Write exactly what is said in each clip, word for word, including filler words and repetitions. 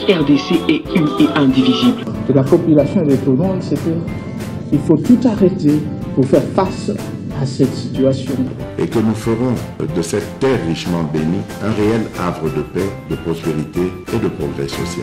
R D C est une et indivisible. De la population et de tout le monde, c'est qu'il faut tout arrêter pour faire face à cette situation. Et que nous ferons de cette terre richement bénie un réel havre de paix, de prospérité et de progrès social.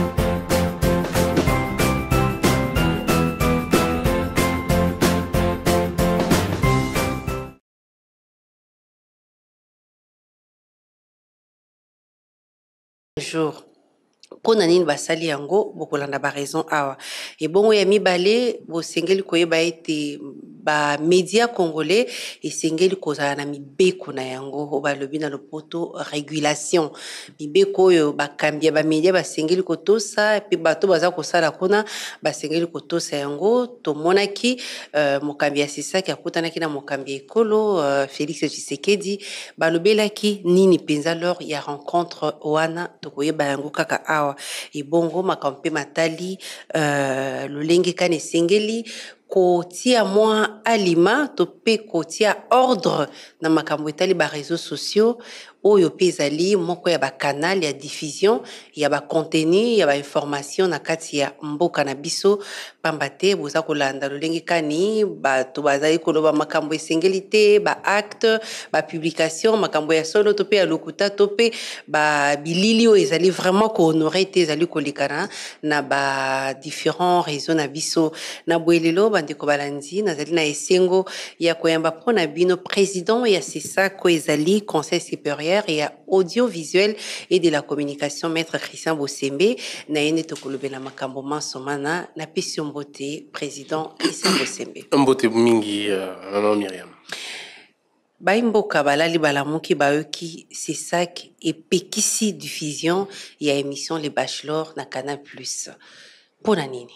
Bonjour. Pona nini basali yango bokolanda ba raison awa et bongo ya mibale bo sengeli koyeba ete ba média congolais et sengeli kozala na mibeko na yango ba lobi na lopoto régulation mibeko yo ba kambia ba média ba sengeli kotosa pe bato baza kosala kuna ba sengeli kotosa yango to monaki uh, mokambi ya sisa ki akutana ki na mokambi ekolo uh, Félix Tshisekedi ba lobelaki nini penza lors ya rencontre wana to koyeba yango kaka awa et bongo makampe matali euh, lolenge kane sengeli kotia moi alima to pe kotia ordre na makambo etali ba réseaux sociaux oyo pezali moko ya ba canal ya diffusion ya ba contenu ya ba information na kati ya mboka na biso pambate boza kolanda lolenge kani ba to bazali koloba makambo esengeli te ba acte ba publication makambo ya solo to pe ya lokuta to pe ba bilili o ezali vraiment ko honorer te ezali kolikana na ba différents réseaux na biso na boelelo bandeko balandi nazali na esengo ya koyamba pona bino président ya sisa ko ezali conseil supérieur et audiovisuel et de la communication maître Christian Bosembe na yene tokolobe na makambo mansomana na pesi mbote président Christian Bosembe mbote mingi maman uh, Myriam baimboka balali balamuki bayoki c'est ça et pekisi diffusion ya émission les bachelors na Canal Plus pona nini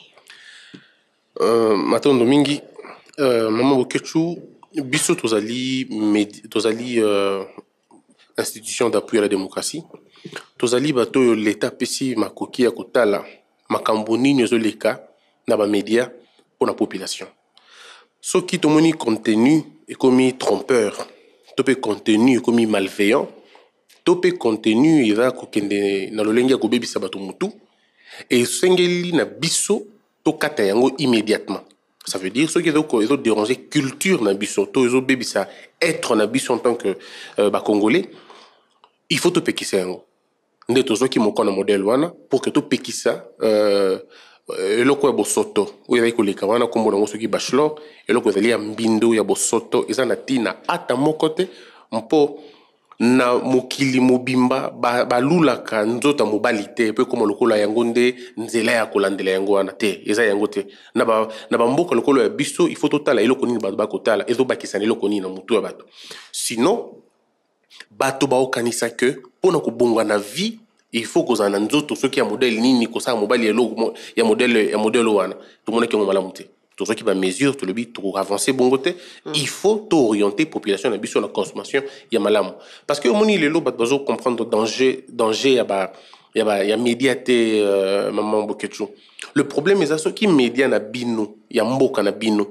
uh, matondo mingi uh, maman Bokechu biso tozali tozali uh, institution d'appui à la démocratie tozali bato l'état pesi makoki ya kotala makambo nini ezoleka na ba média pour la population soki tomoni contenu et comme trompeur topé contenu comme malveillant topé contenu ira kokende na lolenge ya kobebisa bato mutu et sengeli na biso to kata yango immédiatement. Ça veut dire ceux qui ont dérangé culture na biso to ezo bebisa être na biso en tant que euh, ba congolais il faut to pekisa yango nde tozo ki moko na modèle wana pour que to pekisa euh eloko ya bosoto oyo ezali koleka wana kombo nango soki bachelor eloko ezali ya mbindo ya bosoto eza na tina ata moko te mpo na mokili mobimba balulaka nzota mobali te pe koma lokola yango nde nzela ya kolandela yango wana te eza yango te na ba na bamboka lokolo ya biso il faut totala eloko nini bato bakotala ezobakisana eloko nini na mutu ya bato sinon bato baokanisa ke pona kobonga na vie il faut que na nzoto soki ya modèle nini kosala mobali eloko ya modèle ya modèle wana tout monde ki ngo malamu te tout ce qui va mesure tout le but pour avancer bon côté mm. il faut orienter population na biso na consommation ya malamu parce que moni lelo bat bazo comprendre danger danger ya ba ya ba ya médiaté euh, maman Bokechu le problème est ça qui média na bino ya mboka na bino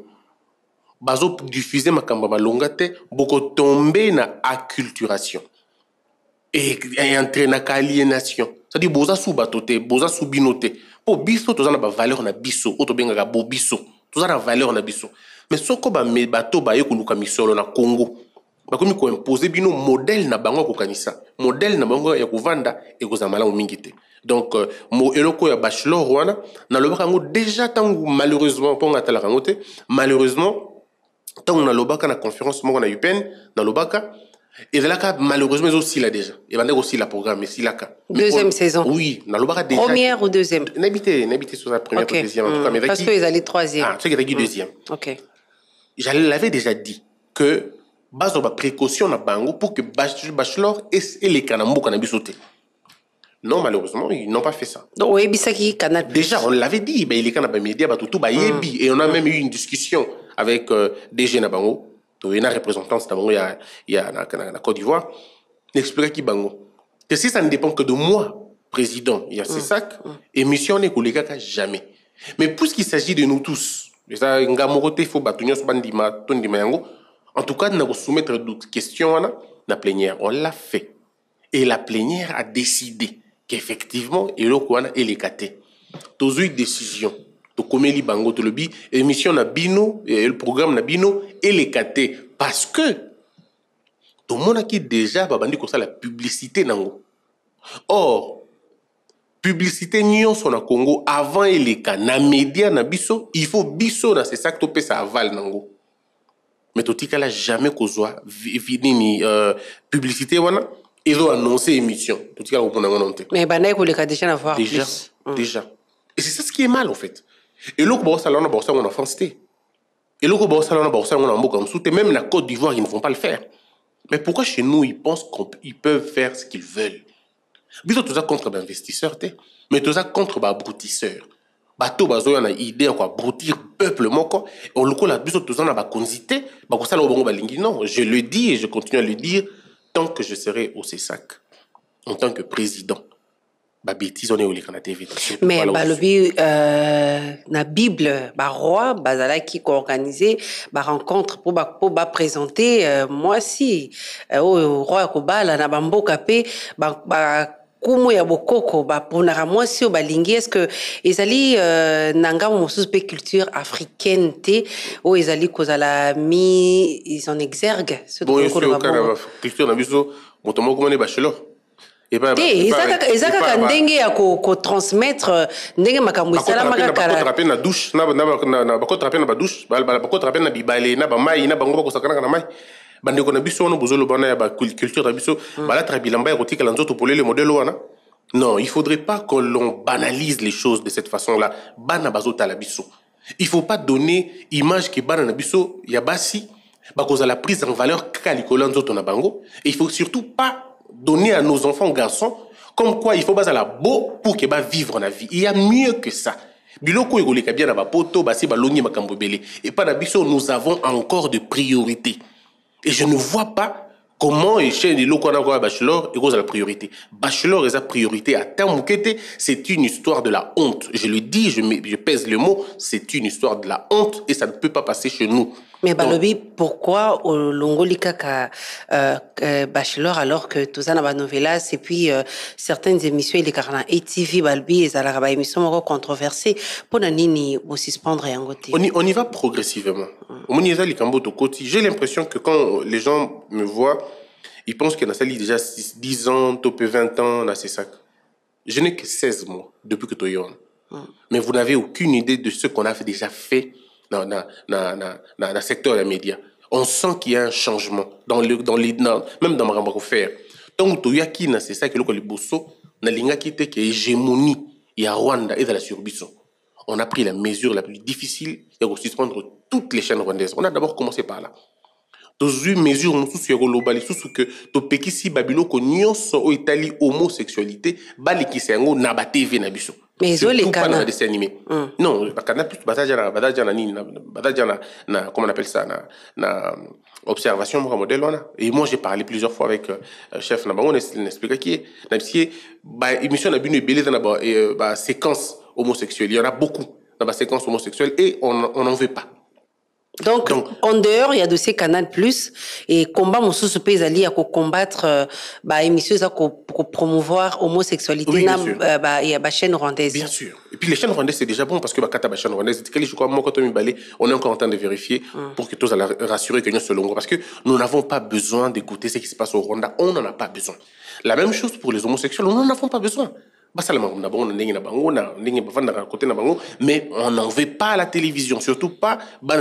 bazo diffuser makamba balonga te boko tomber na acculturation et entraîner na aliénation c'est-à-dire boza sou batote boza sou binote po biso tozana ba valeur na biso oto benga bo biso tozana valeur na biso mais soko ba me bato ba yekuluka misolo na Congo bakomi ko imposer bino modèle na bango ko kanisa modèle na bango ya kovanda e kozamala mingite donc euh, mo eloko ya bachelor wana na lobaka ngo déjà tangu malheureusement ponga tala kangote malheureusement tangu na lobaka na conférence moko na U P N na lobaka et là malheureusement ils aussi là déjà et va aussi la programme ici là deuxième on, saison oui na lobaka déjà première ou deuxième n'habiter n'habiter sur la première okay. ou deuxième en mm. tout cas mais parce que ils allaient troisième ah c'est qui deuxième OK je l'avais déjà dit que base de précaution na bango pour que bachelor et les kanambo kanabisoté non malheureusement ils n'ont pas fait ça donc oui bisaki canal déjà on l'avait dit mais les kanaba média ba tout ba yebi et on a même eu une discussion avec euh, D G na bango to ena représentance na bango ya ya na, na, na Côte d'Ivoire n'expliquer qui bango que si ça ne dépend que de moi président il y a c'est ça émission n'est koleka jamais mais puisqu'il s'agit de nous tous ça ngamorote faut batunios bandima tondima yango en tout cas na soumettre d'autres questions na na plénière on l'a fait et la plénière a décidé qu'effectivement eloko wana elekate tozui décision to komeli bango to lobi émission na bino et le programme na bino elekate parce que tout le monde a qui déjà babandi comme ça la publicité nango. Or publicité nyonso na Congo avant eleka na média na biso il faut biso na c'est ça que to pesa aval nango. Mais tout tika la jamais kozwa nini euh, publicité wana ils ont annoncé émission tout tika ko pona ngononte. Mais banaye ko leka déjà avoir déjà plus. déjà et c'est ça ce qui est mal en fait. Et loko ba salona ba sa ngona France té. Et loko ba salona ba sa ngona mboka msoute même na Côte d'Ivoire ils ne vont pas le faire. Mais pourquoi chez nous ils pensent qu'ils peuvent faire ce qu'ils veulent? Biso tout ça contre l'investisseur, mais tout ça contre l'abrutisseur. Bateau bazo yana idée quoi abrutir peuple moko. On le colle biso tout ça na ba konzité, ba ko sala bongo balingi. Non, je le dis et je continue à le dire tant que je serai au C E S A C en tant que président. Ba bêtise on est au Likana T V. Mais ba lobi euh na Bible ba roi bazala qui organisé ba rencontre pour ba pour ba présenter euh, moi si euh, au roi ko bala na bamboka pe ba, ba kumu ya bokoko ba ponara moi si au balingi est-ce que ezali euh, nanga mo suspect culture africaine té ou ezali kozala mi ils en exergue ce bon est-ce que culture na biso motomo ko mane bachelor et ben ezaka ezaka ndenge ya ko ko transmettre ndenge makambo isala makakala ba ko na douche na na na ba ko traper na ba douche ba ba ko traper na bibale na ba mai na bango ba ko sakana na mai bande ko na biso no bozolo bana ya ba culture na biso bala trabilamba ya kotika la nzoto polele modèle wana. Non, il faudrait pas que l'on banalise les choses de cette façon-là. Bana bazota la biso. Il faut pas donner image que bana na biso ya basi ba cause la prise en valeur kalikola nzoto na bango et il faut surtout pas donner à nos enfants garçons comme quoi il faut pas la beau pour que ba vivre la vie. Il y a mieux que ça. Biloko egoleka bien na ba poto basi ba longi makambo belé et pas na biso nous avons encore de priorités. Et je ne vois pas comment chez les locaux on a bachelor et cause la priorité. Bachelor est la priorité à terme c'est une histoire de la honte. Je le dis, je, je pèse le mot, c'est une histoire de la honte et ça ne peut pas passer chez nous. Mais balobi pourquoi au longolika ka euh, euh, bachelor alors que tout ça na ba novelas et puis euh, certaines émissions il est carrément A T V balbi et ça la émission moko controversée pour nini au suspendre yango te. On y on y va progressivement. On y va les cambo to koti. J'ai l'impression que quand les gens me voient, ils pensent que na sali déjà dix ans, topé vingt ans na C E S A C. Je n'ai que seize mois depuis que toyon. Mm. Mais vous n'avez aucune idée de ce qu'on a déjà fait dans dans dans dans dans secteur des médias. On sent qu'il y a un changement dans le dans les dans, même dans ma faire. Donc to yaki na c'est ça que le bosso na linga qui était que hégémonie il y a Rwanda et dans la surbiso. On a pris la mesure la plus difficile et de suspendre toutes les chaînes rwandaises. On a d'abord commencé par là. Tous une mesure on sous global sous que to pekisi babilo ko nyonso o Italie homosexualité bali ki sengo na ba T V na biso. Mais ils ont les canaux. Dessin animé. Mm. Non, le canal plus bataille na bataille na ni bataille na na comment on appelle ça na na observation modèle là. Et moi j'ai parlé plusieurs fois avec euh, chef na bango n'explique qui na si ba émission na bino belé na ba ba séquence homosexuelle. Il y en a beaucoup dans ba séquence homosexuelle et on on n'en veut pas. Donc, Donc, en dehors, il y a de ces canaux plus et combat mon sous pays ali à combattre euh, bah émission ça pour promouvoir homosexualité oui, na euh, bah il y a ba chaîne rwandaise. Bien sûr. Et puis les chaînes rwandaises c'est déjà bon parce que bah kata ba chaîne rwandaise je crois moi quand on balé on est encore en train de vérifier mm. pour que tous allez rassurer que nous selon parce que nous n'avons pas besoin d'écouter ce qui se passe au Rwanda, on n'en a pas besoin. La même chose pour les homosexuels, nous n'en avons pas besoin. Mais on n'en veut pas à la télévision, surtout pas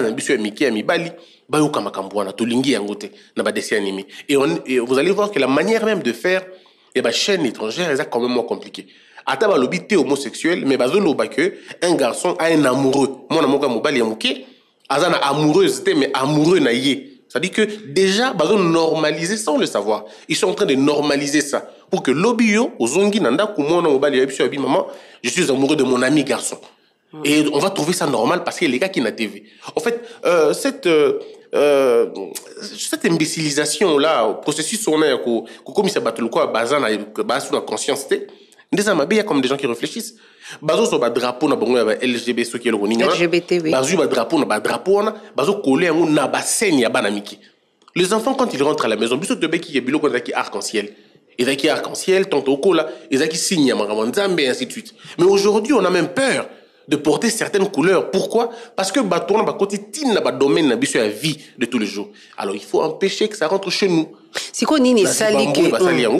et, on, et vous allez voir que la manière même de faire et bah chaîne étrangère est quand même moins compliquée. Ataba l'obité homosexuel, mais bazolo que un garçon a un amoureux. Mon amoureux mobali amuké, azana amoureuse mais amoureux na yé. C'est-à-dire que déjà, ils ont normalisé sans le savoir. Ils sont en train de normaliser ça. Pour que l'obio, aux ongi, nanda, kumo, na mobali, maman, je suis amoureux de mon ami garçon. Mm. Et on va trouver ça normal parce que les gars qui n'ont T V. En fait, euh, cette, euh, euh, cette imbécilisation-là, processus, on a, comme il s'est battu le quoi, bazan, bazan, la conscience, il y a comme des gens qui réfléchissent. Bazo so ba drapeau na bango ya L G B T so ki eloko nini L G B T oui. Bazo ba drapeau na ba drapeau na bazo coller ngo na ba scène ya bana miki. Les enfants quand ils rentrent à la maison biso de beki ya biloko na ki arc-en-ciel. ils qui arc-en-ciel, tantôt cola, ils qui signe Maramanzambe, et ainsi de suite. Mais aujourd'hui, on a même peur de porter certaines couleurs. Pourquoi? Parce que Baton ba côté tin na ba domaine na biso la vie de tous les jours. Alors il faut empêcher que ça rentre chez nous. Si qu'on ni sali que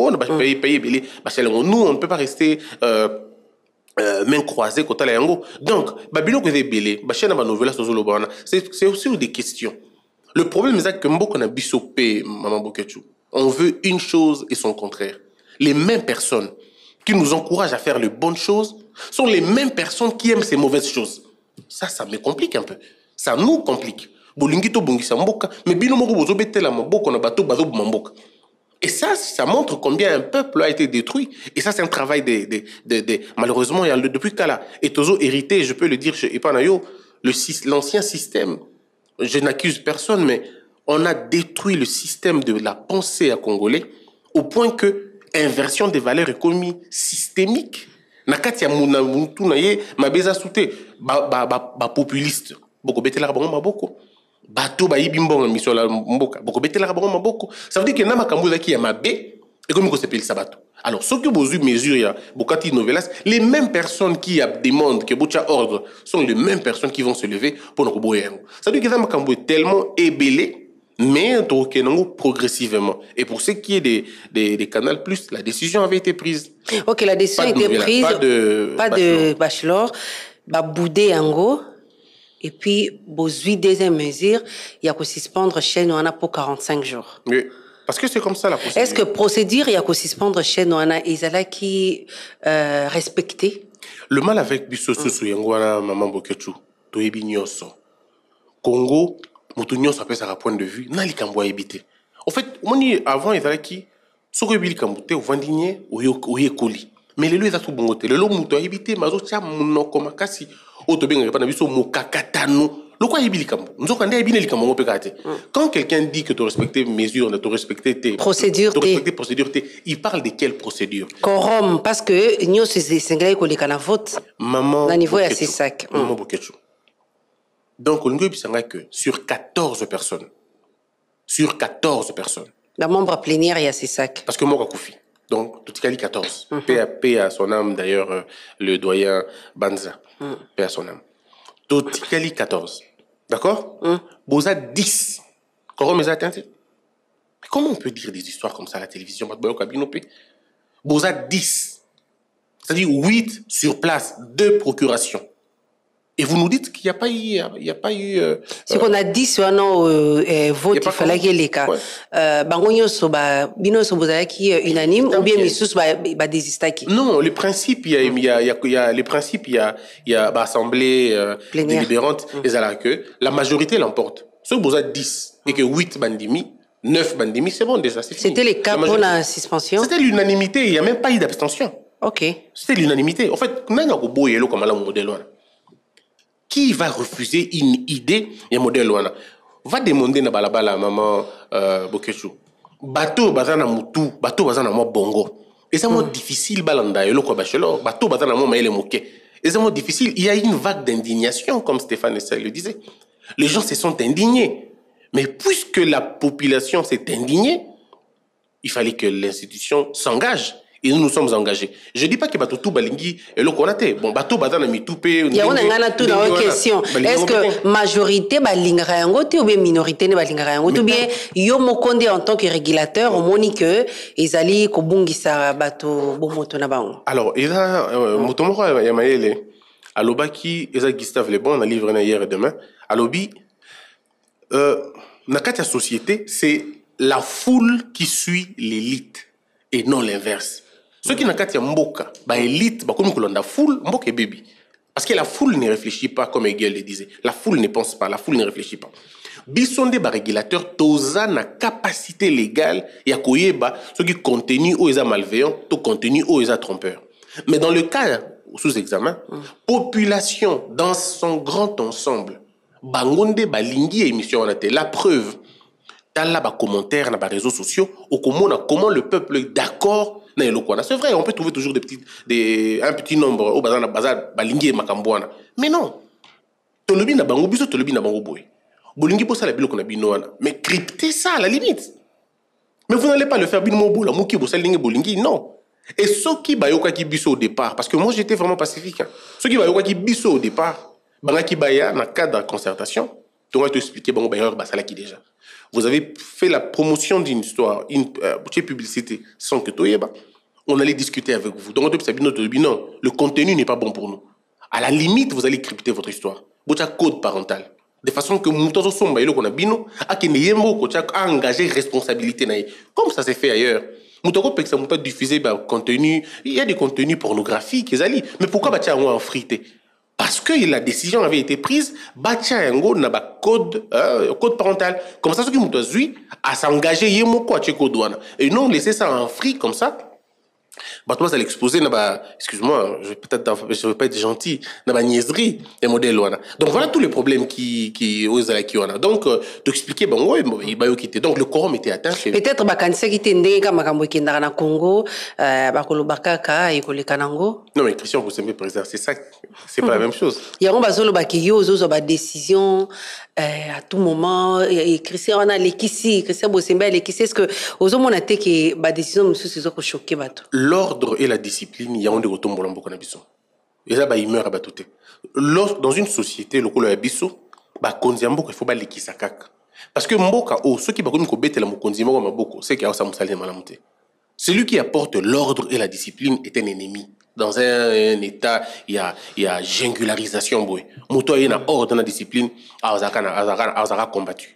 nous on ne peut pas rester euh, euh, main croisée côté la yango. Donc babilo que belé, ba chena ba novela so zolo bana. C'est c'est aussi des questions. Le problème c'est que mboko na biso pe maman Bokechu. On veut une chose et son contraire. Les mêmes personnes qui nous encouragent à faire les bonnes choses sont les mêmes personnes qui aiment ces mauvaises choses. Ça, ça me complique un peu. Ça nous complique. Et ça, ça montre combien un peuple a été détruit. Et ça, c'est un travail de, de, de, de malheureusement, il y a le, depuis Kala. Et Tozo hérité, je peux le dire chez Epanayo, l'ancien système, je n'accuse personne, mais on a détruit le système de la pensée à Congolais au point que inversion des valeurs économiques systémiques. Nakati ya muna muntu na ye mabeza souté ba ba ba, ba populiste. Boko betela ka bango maboko. Bato ba yibimbonga mission la mboka. Boko betela ka bango maboko. Ça veut dire que na makambo zaki ya mabe et comme ko s'appelle sabato. Alors ceux qui bozu mesure ya bokati novelas, les mêmes personnes qui demandent que bocha ordre sont les mêmes personnes qui vont se lever pour nous boyer. Ça veut dire que na makambo est tellement ébélé. Mais progressivement. Et pour ce qui est des, des, des Canal Plus, la décision avait été prise. Ok, la décision a été prise. Pas de, pas de bachelor. Bah, boudé Ango. Et puis, bozui deuxième mesure, il y a qu'à suspendre chaîne Ouana pour quarante-cinq jours. Oui. Parce que c'est comme ça la procédure. Est-ce que procédure, il y a qu'à suspendre chaîne Ouana, ils allaient qui euh, respecter? Le mal avec Bissoso Souyangwana, Maman Bokechu, Toyebi Nyoso, Congo, Moutounion ça peut ça point de vue n'a likambo habité. En fait, avant ils allaient qui soko bili kambote ou vandinier ou ou yekoli. Mais les lieux tout bongote. Le lo mouto habité mazo tia munoko makasi otobenga pa na biso mokakatano. Le quoi yebili kambo. Nous on ndé bili likambo pekate. Quand quelqu'un dit que tu respectes mesures, tu respectes tes procédures, tu respectes procédures, il parle de quelle procédure? Quorum parce que nous c'est singlé ko likana vote. Maman. Na niveau ya Sisak. Maman Bokechu. Donc, on dit que sur quatorze personnes, sur quatorze personnes. La membre plénière, il y a ces sacs. Parce que moi, Koufi. Donc, tout est quatorze. Mm-hmm. Paix, à, paix à son âme, d'ailleurs, euh, le doyen Banza. Mm. Paix à son âme. Tout est quatorze. D'accord? mm. Boza dix. Comment on peut dire des histoires comme ça à la télévision? Boza dix. C'est-à-dire huit sur place, deux procurations. Et vous nous dites qu'il n'y a pas eu... Il y a pas eu euh, ce qu'on a dit sur un euh, vote, il fallait qu'il y ait les cas. Bangonyo soba, bino soba qui unanime, ou bien missus ba désista qui. Non, le principe, il y a, il y a, il y a, il y a les principes, il y a, il y a bah, assemblée euh, délibérante, mm. et ça que la majorité l'emporte. Ce que vous avez dix et que huit bandimi, neuf bandimi, c'est bon déjà. C'était les cas pour la suspension. C'était l'unanimité, il n'y a même pas eu d'abstention. Ok. C'était l'unanimité. En fait, on a un beau comme un modèle. Qui va refuser une idée et un modèle wana? Va demander na balabala maman euh, Bokechu. Bateau bazana mutu, bateau bazana mo bongo. Et c'est moins difficile balanda et le quoi bachelor. Bateau bazana mo maele moke. Et c'est moins difficile. Il y a une vague d'indignation comme Stéphane Essay le disait. Les gens se sont indignés. Mais puisque la population s'est indignée, il fallait que l'institution s'engage. Et nous nous sommes engagés. Je ne dis pas que Batou Balingi est le Konate. Bon, Batou Badana Mitoupé. Il y a une tout dans la question. Est-ce que majorité Balinga ou bien minorité Balinga ou bien Yomo Konde en tant que régulateur, on moni que Ezali Kobungisa Bato Bomoto Nabango. Alors, il y a Motomoro Yamaele, à l'Obaki, Eza Gustave Lebon, on a livré hier et demain. À l'Obi, Nakatia société, c'est la foule qui suit l'élite et non l'inverse. Ceux qui n'ont pas mboka, bah élite, bah comme on a foule, mboka et baby. Parce que la foule ne réfléchit pas comme Hegel le disait. La foule ne pense pas, la foule ne réfléchit pas. Bisonde ba régulateur toza na capacité légale et à koyeba ceux qui contenu ou est malveillant, tout contenu ou est trompeur. Mais dans le cas sous examen, mm. population dans son grand ensemble, bangonde balingi émission on a été la preuve. Dans la commentaire, dans les réseaux sociaux, au comment le peuple est d'accord. C'est vrai, on peut trouver toujours des petits, des, un petit nombre au bazar, bazar, balingi et makambouana. Mais non. Tolobi na bango biso, tolobi na bango boy. Bolingi pour ça la bilo qu'on a binoana. Mais crypter ça à la limite. Mais vous n'allez pas le faire, non. Et ceux qui bayoka qui biso au départ, parce que moi j'étais vraiment pacifique, hein. Ceux qui bayoka qui biso au départ, banga qui baya dans le cadre de concertation, tu vas t'expliquer, bon, bayoka basala qui déjà. Vous avez fait la promotion d'une histoire, une euh, publicité, sans que tu on allait discuter avec vous. Donc, non, le contenu n'est pas bon pour nous. À la limite, vous allez crypter votre histoire. Votre code parental. De façon que nous avons engagé responsabilité. Comme ça s'est fait ailleurs. Nous avons diffusé contenu. Il y a des contenus pornographiques. Mais pourquoi tu as un frité? Parce que la décision avait été prise, Batia Yango n'a pas code, euh, code parental. Comme ça, ceux qui m'ont dit à s'engager, et non laisser ça en free comme ça. Bah, toi, ça l'exposer, excuse-moi, je vais peut-être, je vais pas être gentil, n'a pas niaiserie, les modèles, donc voilà tous les problèmes qui, qui, qui on a. Donc, euh, t'expliquer, bon, ouais, il va y quitter. Donc, le quorum était atteint. Peut-être, bah, quand c'est qui t'endé, comme Makambo qui est dans le Congo, euh, bah, Kolo Bakaka et Kolo Kanango. Non, mais Christian, vous savez, président, c'est ça, c'est pas la même chose. Il y a un bazolo bah, qui y a aux décision, euh, à tout moment, et Christian, on a l'équissi, Christian Bossembe, l'équissi, est-ce que, aux hommes, on a été que, bah, décision, monsieur, c'est ça qui choqué, bah, tout. L'ordre et la discipline, il y a un des retombes dans le Bisso. Et ça, il meurt à batouté. Dans une société, le colo Bisso, il faut les kisakak. Parce que Mboka, ceux qui ont bêté la Mokonzima, c'est qu'il y a un salé malamonté. Celui qui apporte l'ordre et la discipline est un ennemi. Dans un, un état, il y a, il y a jingularisation. Moto, il y a ordre et la discipline, Azara combattu.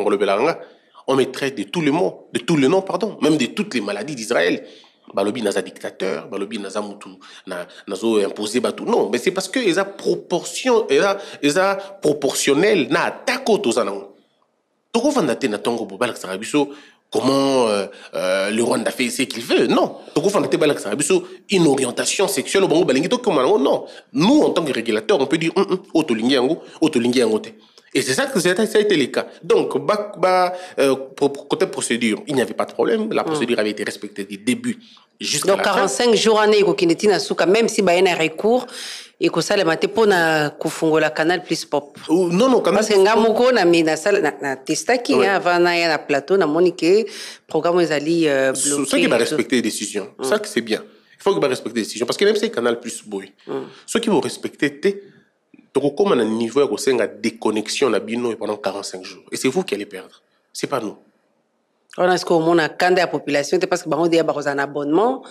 On me traite de tous les mots, de tous les noms, pardon, même de toutes les maladies d'Israël. Balobi naza dictateur, balobi naza mutu, na nazo imposé batou. Non, mais c'est parce que ils a proportion, ils a, ils a proportionnel na attaque aux anango. Toko fandate na tongo bobal sarabiso. Comment euh, euh, le Rwanda fait ce qu'il veut? Non. Toko fandate balak sarabiso une orientation sexuelle au bango balingi to comment non. Nous en tant que régulateur, on peut dire hum hum otolingi yango, otolingi yango te. Et c'est ça que ça a été le cas. Donc, bah, bah, euh, pour côté procédure, il n'y avait pas de problème. La procédure mm. avait été respectée du début jusqu'à la fin. Donc, quarante-cinq jours en année, même si il y a un recours, et que ça, le matin, pour la canal plus pop. Non, non, canal. Parce que nous avons na salle na testa qui avant na plateau, na monique programme ils allaient bloquer. Ceux qui vont respecter les décisions, ça que c'est bien. Il faut qu'ils respecter les décisions parce que même si canal plus boy, ceux qui vont respecter donc, comme on a un niveau de déconnexion pendant quarante-cinq jours. Et c'est vous qui allez perdre. Ce n'est pas nous. On a ce qu'on a quand la population, parce que on a un abonnement,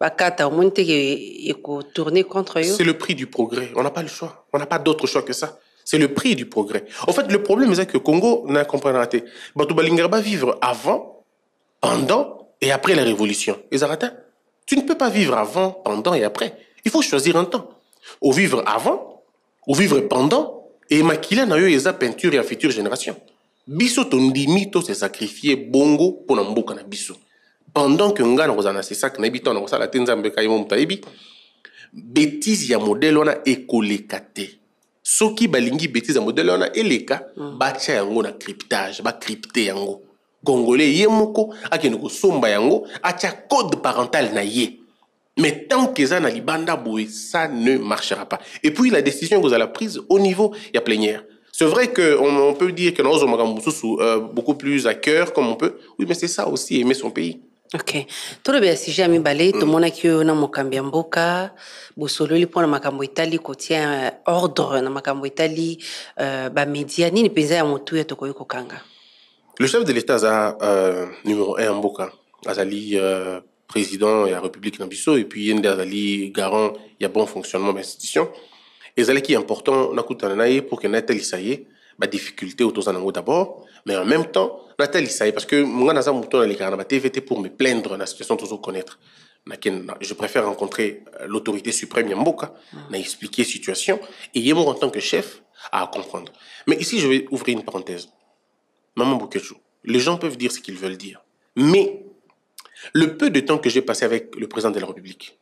tourner contre eux. C'est le prix du progrès. On n'a pas le choix. On n'a pas d'autre choix que ça. C'est le prix du progrès. En fait, le problème, c'est que le Congo n'a compris pas. Batoubalinga va vivre avant, pendant et après la révolution. Et Zarata, tu ne peux pas vivre avant, pendant et après. Il faut choisir un temps. Ou vivre avant, ou vivre pendant, et maquiller dans eux les peinture et la future génération. Biso tondimi to se sacrifier bongo pour n'amboka na biso. Pendant que nga na kozana c'est ça que n'habitant na kosala tenza mbeka yimo mutaibi, bêtise ya modèle on a écolekate. Soki balingi bêtise ya modèle on a eleka, bacha yango na cryptage, ba crypter yango. Congolais yemoko akeno ko somba yango, acha code parental na ye. Mais tant que ça n'a libanda boué, ça ne marchera pas. Et puis la décision que vous avez prise au niveau, il y a plénière. C'est vrai qu'on on peut dire que nous avons euh, beaucoup plus à cœur, comme on peut. Oui, mais c'est ça aussi, aimer son pays. Ok. Tout le bien, si j'ai mis balé, tout le monde a qui est dans Mokambia Mboka, Bosolo, li pour na Makambo Italie, côté ordre na Makambo Italie, bah média, ni ni pesa ya motu ya tokoyo kokanga. Le chef de l'État a euh, numéro un Mboka, Azali. Euh, président de la République Nambiso, et puis il y a des garant, il y a bon fonctionnement de l'institution. Et c'est qui est important, pour que Nathalie Issaïe, ma difficulté autour de d'abord, mais en même temps, Nathalie Issaïe, parce que moi, je suis T V T pour me plaindre de la situation, toujours connaître. Je préfère rencontrer l'autorité suprême Yamboka, m'a expliqué la situation, et Yemo en tant que chef, à comprendre. Mais ici, je vais ouvrir une parenthèse. Maman Bokechou, les gens peuvent dire ce qu'ils veulent dire, mais le peu de temps que j'ai passé avec le président de la République,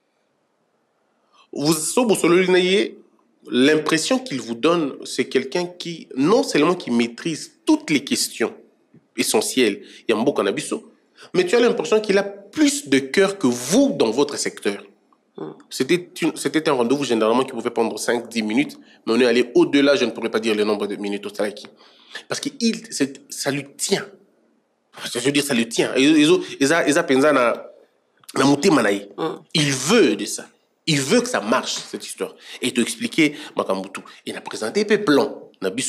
vous l'impression qu'il vous donne, c'est quelqu'un qui, non seulement qui maîtrise toutes les questions essentielles, il y a un beau cannabiso, mais tu as l'impression qu'il a plus de cœur que vous dans votre secteur. C'était un rendez-vous généralement qui pouvait prendre cinq à dix minutes, mais on est allé au-delà, je ne pourrais pas dire le nombre de minutes au Salaki. Parce que il, ça lui tient. Je veux dire, ça le tient. Il veut de ça. Il veut que ça marche, cette histoire. Et te expliquer, Makambutu, il a présenté un plan.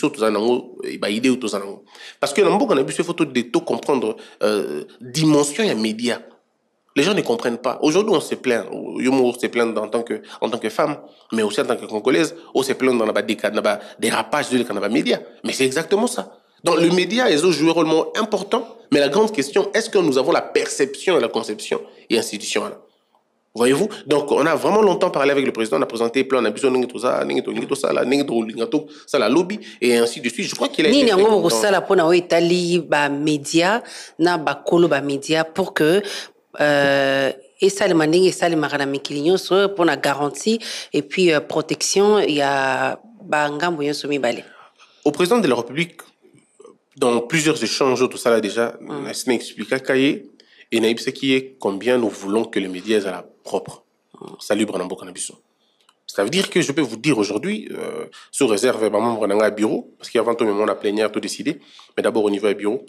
Parce que dans le on a vu ces photos de tout comprendre euh, dimension et média. Les gens ne comprennent pas. Aujourd'hui, on se plaint. On se plaint en tant que, en tant que femme, mais aussi en tant que congolaise. On se plaint dans les dérapages de les médias. Mais c'est exactement ça. Donc, le média, ils ont joué un rôle important. Mais la grande question, est-ce que nous avons la perception et la conception et institution là? Voyez-vous? Donc, on a vraiment longtemps parlé avec le président, on a présenté plein, on a besoin de ça, ça, la lobby, et ainsi de suite. Je crois qu'il a été fait. Ni ça la pona Italie, ba média, na ba kolo ba média pour que euh, et ça le manding et ça le marana mikilinyo so pour la garantie et puis euh, protection il y a ba ngambo yon somi balé. Au président de la République, dans plusieurs échanges, tout ça là déjà, on a expliqué qu'il et naïb c'est qui est combien nous voulons que les médias soient propres. Salut Branambo Canabiso. Ça veut dire que je peux vous dire aujourd'hui, euh, sous réserve de membre d'un bureau, parce qu'avant tout, on a plénière tout décidé, mais d'abord au niveau du bureau.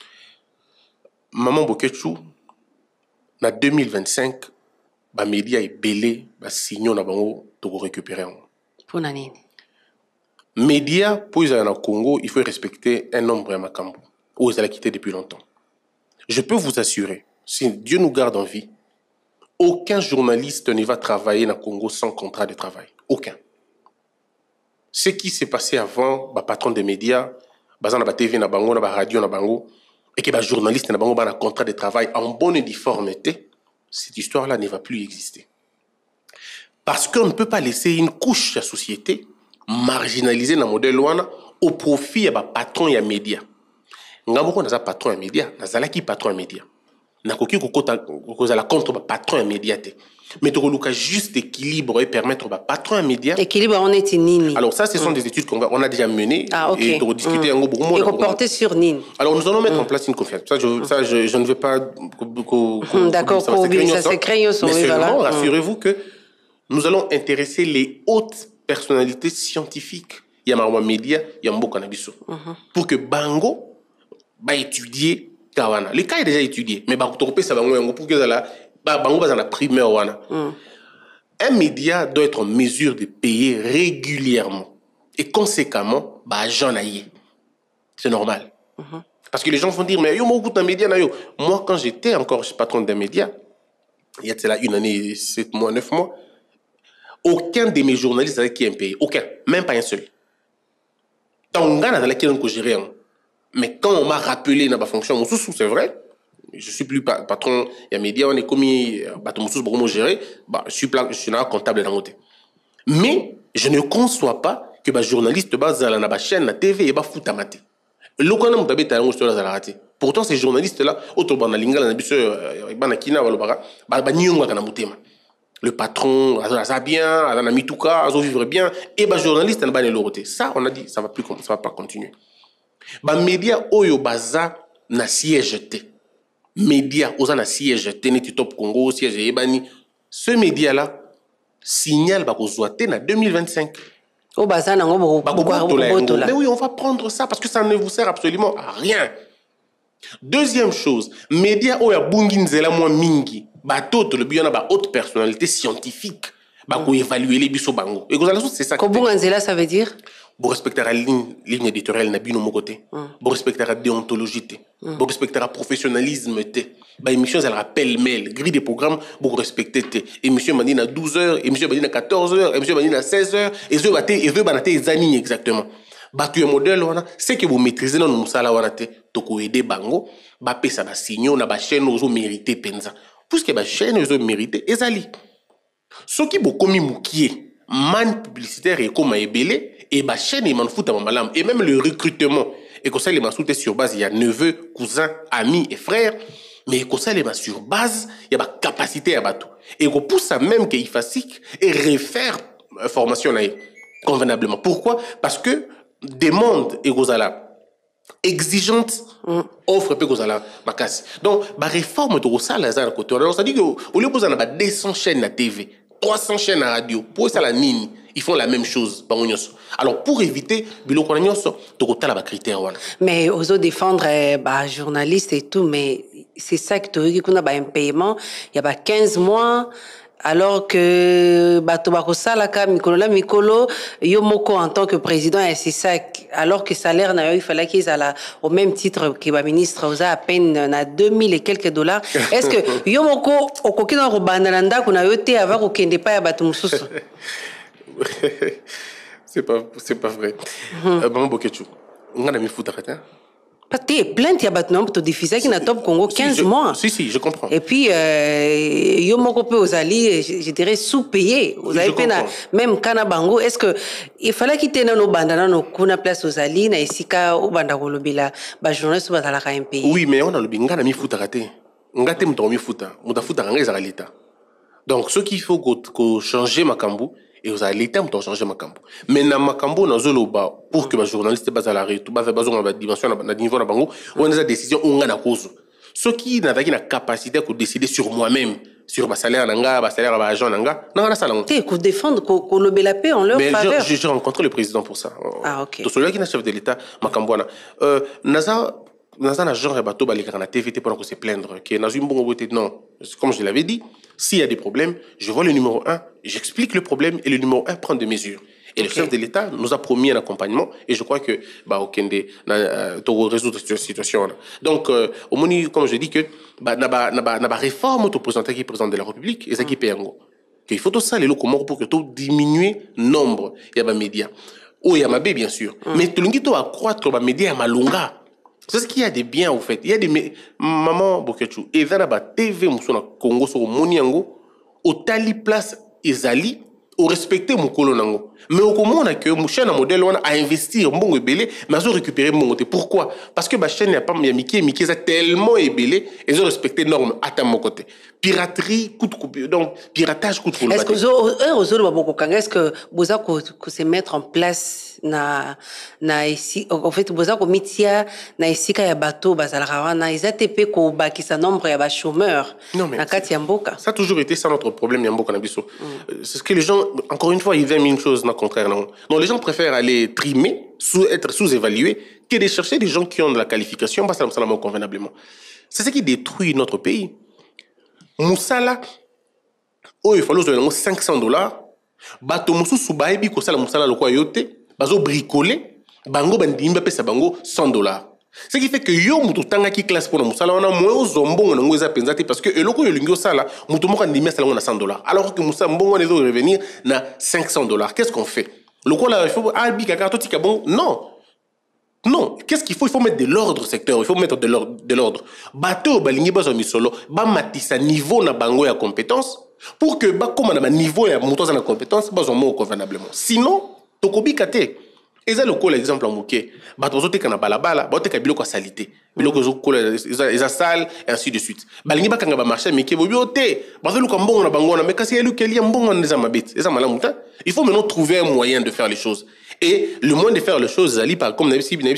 Maman Boketchou, en deux mille vingt-cinq, les médias est belé, les signaux na bango to récupérer. Pour nani? Médias pour les au Congo, il faut respecter un nombre à Makambo, où ils ont quitté depuis longtemps. Je peux vous assurer, si Dieu nous garde en vie, aucun journaliste ne va travailler dans le Congo sans contrat de travail. Aucun. Ce qui s'est passé avant, le patron des médias, la T V, la radio, et que les journalistes ont un contrat de travail en bonne uniformité, cette histoire-là ne va plus exister. Parce qu'on ne peut pas laisser une couche de la société marginalisée dans le modèle au profit des patrons et des médias. Ngaboko naza patron et média, nazala ki patron et média. Nakoki kokota kozala contre ba patron et média te. Mais to koluka juste équilibre et permettre ba patron et média. Équilibre on est nini. Alors ça ce sont mm. des études qu'on va on a déjà menées ah, okay. et de discuter en gros et reporter sur nini. Alors nous allons mettre mm. en place une conférence. Ça je mm. ça je, je ne vais pas d'accord pour bien ça c'est crayon sur mais seulement rassurez-vous que nous allons intéresser les hautes personnalités scientifiques. Il y a ma média, il y a Mboka Nabiso. Pour que Bango va étudier Kawana. Le cas est déjà étudié, mais pour que ça va pour que ça va la primeur wana. Un média doit être en mesure de payer régulièrement et conséquemment bah j'en ai. C'est normal. Mm-hmm. Parce que les gens vont dire mais yo moi un média na yo. Moi quand j'étais encore patron d'un média, il y a là une année, sept mois, neuf mois, aucun de mes journalistes n'avait qui est payé, aucun, même pas un seul. Tanga n'a qui on gérer. Mais quand on m'a rappelé dans ma fonction, c'est vrai, je suis plus patron, il y a médias, on est commis, pour gérer, bah, je suis je suis là comptable dans côté. Mais je ne conçois pas que les journalistes basent dans la chaîne, la T V, et bah fout à mater. Pourtant, ces journalistes-là, le patron, ça bien, ça mis tout cas, ça vivre bien, et les journalistes, ça, on a dit, ça va plus, ça va pas continuer. Ba média oyo baza na siège te média oza na siège te neti Top Congo siège ebani ce média là signal ba kozwa te na deux mille vingt-cinq o baza na ngo ba botola mais oui on va prendre ça parce que ça ne vous sert absolument à rien. Deuxième chose, média oyo bungi nzela mo mingi ba toto le biona ba haute personnalité scientifique ba ko évaluer les biso bango et kozala c'est ça ko bunga nzela ça veut dire vous respectez la ligne, ligne éditoriale n'a mon côté. Vous respectez la déontologie. Vous respectez le professionnalisme. Bah émission elle rappelle mail, grille des programmes, vous respectez émission Manine à douze heures, émission Manine à quatorze heures, émission Manine à seize heures et je vais et je vais les années exactement. Bah tu es modèle on a c'est que vous maîtrisez dans nous ça là on a te toko aider bango, bah payer ça ba signaux na ba chaîne aux mérité penza. Puisque ba chaîne aux mérité ezali. Ce qui beaucoup mi moukié man publicitaire et comme ebelé et ma chaîne et et même le recrutement et comme ça les masoutés sur base il y a neveux, cousins, amis et frères mais comme ça les mas sur base il y a ma capacité à bateau et qu'on pousse ça même qu'il fassique et refaire formation là convenablement. Pourquoi? Parce que demande et gozala exigeante mm. offre peu gozala ma casse donc ma réforme de ça là ça côté alors ça dit que au lieu de poser deux cents chaînes à T V trois cents chaînes à radio pour ça la nini ils font la même chose. Alors, pour éviter, biloko na nyonso, tokota la ba critère wana. Mais aux autres défendre eh, bah, journalistes et tout, mais c'est ça que tu qu'on a bah, un paiement, il y a bah, quinze mois. Alors que bato bakosalaka mikolo la mikolo yo moko en tant que président c'est ça alors que salaire na yo il fallait qu'ils aient au même titre que ba ministre aux à peine na deux mille et quelques dollars est-ce que yo moko okokina ko bandana ndako na yo te ava ko kende pa ya bato mususu c'est pas c'est pas vrai mm-hmm. euh, maman Bokechu ngana mi futa kata. Parce que plainte, il y a maintenant pour diffuser qui n'a top Congo quinze si, je, mois. Si, si, je comprends. Et puis, euh, yo moko pe aux alliés, je, je dirais sous-payé. Vous avez peine même Kanabango. Est-ce que il fallait quitter nos bandana nos kuna place aux alliés na isika au bandagolo bila ba journaliste ba talaka un pays. Oui, mais on a le binga na mi futa raté. Ngate mto mi futa. Muta futa nganga za l'État. Donc ce qu'il faut que changer Makambu et vous avez l'État pour changer Makambu. Mais dans Makambu, dans Zoloba, pour que les journalistes basent à l'arrêt, tout basent à la dimension, à la niveau de Bango, on a des décisions, on a la cause. Ceux qui n'avaient pas la capacité de décider sur moi-même, sur ma salaire, ma salaire, ma agent, nanga, non, on a ça là. Tu sais, défendre, qu'on le la paix en leur mais faveur. Mais j'ai rencontré le président pour ça. Ah, ok. Donc celui qui est chef de l'État, Makambu, euh, Naza. Dans un agent de bateau, il y a la T V T pendant se plaindre. Non, comme je l'avais dit, s'il y a des problèmes, je vois le numéro un, j'explique le problème et le numéro un prend des mesures. Et okay. Le chef de l'État nous a promis un accompagnement et je crois que bah au Kende pour résoudre cette situation là. Donc au moins comme je dis que bah na ba na ba na ba réforme au président qui est président de la République et ça qui paye ngo. Il faut tout ça les locaux pour que tout diminuer nombre il y a ba médias. Oh il y a ma B bien sûr, mm. Mais tout le monde doit accroître ba médias à malunga. C'est ce qu'il y a des biens, au fait. Il y a des... Maman Bokechu, et dans la T V, au Congo, sur Moniango, au tali place, Ezali, au respecter mon colonango. Mais au comment on a que mon chaîne modèle, on a investi en bon ébélé, mais ils ont récupéré mon côté. Pourquoi? Parce que ma chaîne n'a pas mis Mickey, Mickey, ça tellement ébélé, ils ont respecté les normes à mon côté. Piraterie, coup de coupe, donc piratage, coup de coupe. Est-ce que vous est-ce que vous avez que se mettre en place na na ici en fait vous avez mitia na ici quand il y a bateau bazalaka na ils atp ko bakisa nombre ya ba chômeurs na kati ya mboka. Ça a toujours été ça notre problème ya mboka na biso. C'est ce que les gens encore une fois ils aiment une chose na contraire non. Non les gens préfèrent aller trimer, sous être sous-évalués que de chercher des gens qui ont de la qualification parce que ça me convenablement. C'est ce qui détruit notre pays. Moussala, oh, il fallait cinq cents dollars. Bato moussou soubaïbi, ko sala moussala le quoi yote, bazo bricolé, bango bandimba pesa bango cent dollars. Ce qui fait que yo moutou tanga ki classe pour le moussala, on a moins aux zombons, on a moins à penzati parce que eloko yo lingyo sala, moutou moka ndimia sala on a cent dollars. Alors que moussa mbongo on est revenir na cinq cents dollars. Qu'est-ce qu'on fait? Le quoi là, il faut albi kaka toti kabon? Non. Non, qu'est-ce qu'il faut? Il faut mettre de l'ordre au secteur, il faut mettre de l'ordre. Bateau, balingi bazo misolo, ba matisa niveau na bango ya compétence, pour que ba comme na niveau ya montoza na compétence, bazo mo convenablement. Sinon, tokobi kate. Eza le col exemple en moké. Bato zote kana balabala, ba te kabilo ko salité. Biloko zo col eza sale et ainsi de suite. Balingi ba kanga ba marché mais ke bobiote. Bazo lu ka mbongo na bango na mais kasi elu ke li mbongo na za mabit. Eza malamuta. Il faut maintenant trouver un moyen de faire les choses. Et le moyen de faire les choses, Zali, comme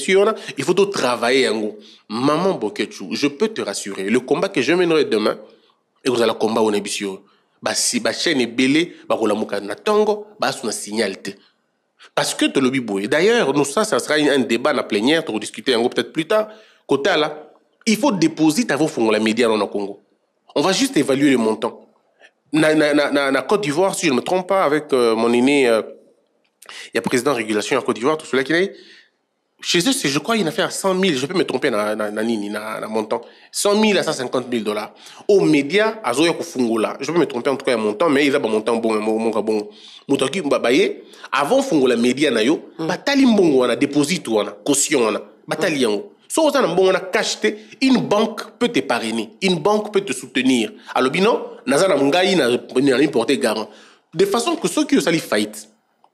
il faut tout travailler en gros. Maman Bokechu, je peux te rassurer, le combat que je mènerai demain, et vous allez combat au Nébisio. Bah si ba chaîne est belée, bah la mouka na tongo, bah son signalité. Parce que te le biboué. D'ailleurs, nous ça, ça sera un débat na plénière pour discuter en gros peut-être plus tard. Côté là, il faut déposer ta vos la média dans le Congo. On va juste évaluer le montant. Na na na na Côte d'Ivoire, si je ne me trompe pas, avec euh, mon aîné. Euh, il y a président de régulation en Côte d'Ivoire, tout cela qui est. Chez eux, je crois qu'il a fait à cent mille, je peux me tromper dans le montant, cent mille à cent cinquante mille dollars. Aux médias, à Zoya Fungola, je peux me tromper en tout cas un montant, mais il a un montant bon, bon, bon. Moutaki Mbabaye, avant Fungola média nayo, batali mbongo wana, déposit wana, caution wana, batali yango. So on a bon on a cacheté, une banque peut t'épargner, une banque peut te soutenir. Alors bino, nazana mungai na n'a porté garant. De façon que ceux qui ont sali faillite.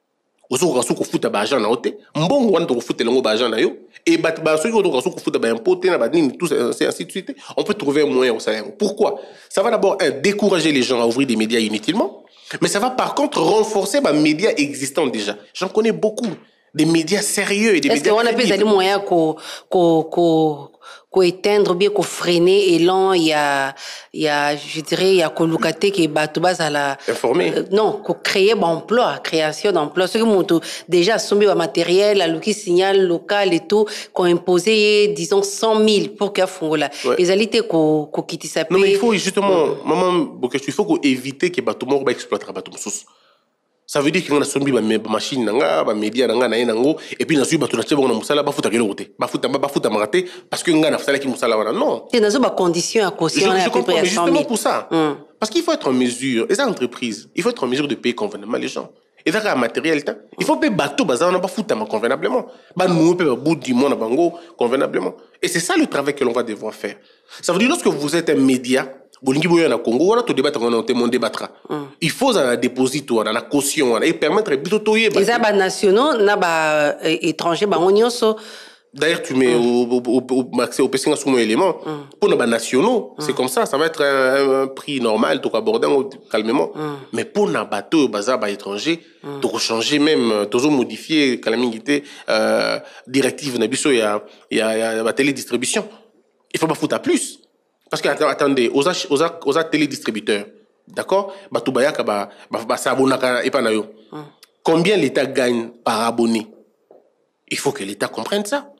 Ozo kasu ko futa ba agent na ote mbongo wana to futa lengo ba agent na yo et ba ba ceux qui kasu ko futa ba impoter na ba nini tout c'est ainsi de suite on peut trouver un moyen au salaire. Pourquoi? Ça va d'abord un, décourager les gens à ouvrir des médias inutilement, mais ça va par contre renforcer les médias existants déjà. J'en connais beaucoup des médias sérieux et des est-ce médias qu'on a pas des moyens qu'on qu'on qu'on qu'on éteindre bien qu'on freiner élan il y a il y a je dirais il y a colocaté qui bateau base à la informé euh, non qu'on créer bon emploi création d'emploi ce que monte déjà sommet au matériel la qui signal local et tout qu'on imposé disons cent mille pour qu'à fond là les alités qu'on qu'on quitte ça non mais il faut justement maman Bokechu il faut qu'on éviter que bateau mort va exploiter bateau sous. Ça veut dire que nous avons des machines, des médias, et puis nous avons des gens qui ont des bafuta kilote, bafuta bafuta marate parce que nous avons des qui musala wana non. C'est dans une condition à caution à peu près justement pour ça. Mm. Parce qu'il faut être en mesure, les entreprises, il faut être en mesure de payer convenablement les gens. Et dans le matériel, il faut payer bateau bazar on bafuta convenablement. Ba nous payer bout du monde bango convenablement. Et c'est ça le travail que l'on va devoir faire. Ça veut dire lorsque vous êtes un média bolingi boyo na Congo wana to débattre on témoin débattra il faut un déposito na caution et permettre bito toyer les abats nationaux na ba étrangers ba onyoso d'ailleurs tu mets au au maxé au pessinga sous mon élément pour nos nationaux c'est comme ça ça va être un, un prix normal to aborder calmement mais pour na bateau bazar ba étranger to changer même to modifier calamité euh directive na biso ya ya ba télédistribution il faut pas foutre à plus. Parce que, attendez, aux, ach, aux, ach, aux ach télédistributeurs, d'accord? Batoubayaka, ba, ba, ba, sabonaka, et pas nayo. Combien l'État gagne par abonné? Il faut que l'État comprenne ça.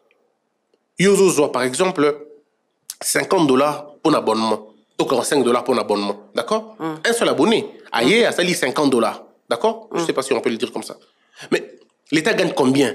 Yozozo, par exemple, cinquante dollars pour un abonnement. Donc, quarante-cinq dollars pour un abonnement, d'accord? Mm. Un seul abonné. Aïe, a sali cinquante dollars, d'accord? Mm. Je ne sais pas si on peut le dire comme ça. Mais l'État gagne combien?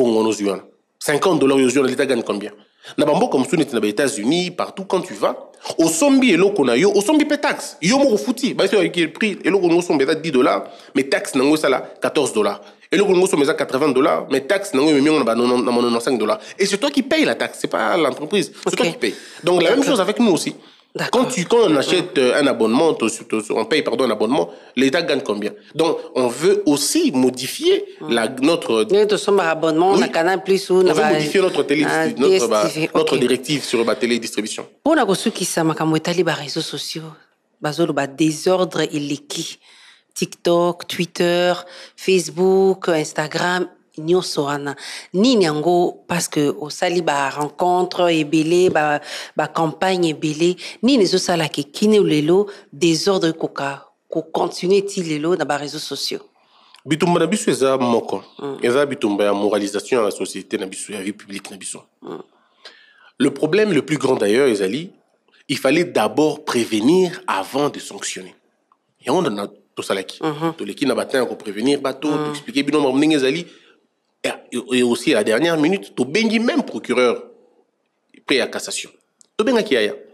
cinquante dollars, l'État gagne combien? Nabambo comme ça aux États-Unis partout quand tu vas au sombi et l'eau qu'on a yo au sombi paie taxe yo mo fouti bah c'est avec le prix et l'eau qu'on sombi dix dollars mais taxe nango ça là quatorze dollars et l'eau qu'on sombi ça quatre-vingts dollars mais taxe nango mais on a quatre-vingt-quinze dollars et c'est toi qui payes la taxe c'est pas l'entreprise c'est okay. Toi qui payes donc la même chose avec nous aussi. Quand, tu, quand on achète un abonnement, on paye pardon, un abonnement, l'État gagne combien? Donc, on veut aussi modifier la, notre... Nous abonnement, oui. Plus ou on veut modifier notre, télé, ah, notre, bah, okay. notre directive sur la télédistribution. Pour la question qui s'est les réseaux sociaux, le désordre illiquide, TikTok, Twitter, Facebook, Instagram, nyonso wana nini yango parce que au sali ba rencontre ebele ba ba campagne ebele nini zo sala ke kine lelo désordre koka ko continuer ti lelo na ba réseaux sociaux bitumba na biso eza moko eza bitumba ya moralisation à la société na biso ya vie publique na biso. Le problème le plus grand d'ailleurs ezali il fallait d'abord prévenir avant de sanctionner et on a tout ça là qui to leki na batin ko prévenir bato expliquer bino ndenge ezali. Et aussi à la dernière minute, tu bengi même procureur prêt à cassation. Tu benga qui aya.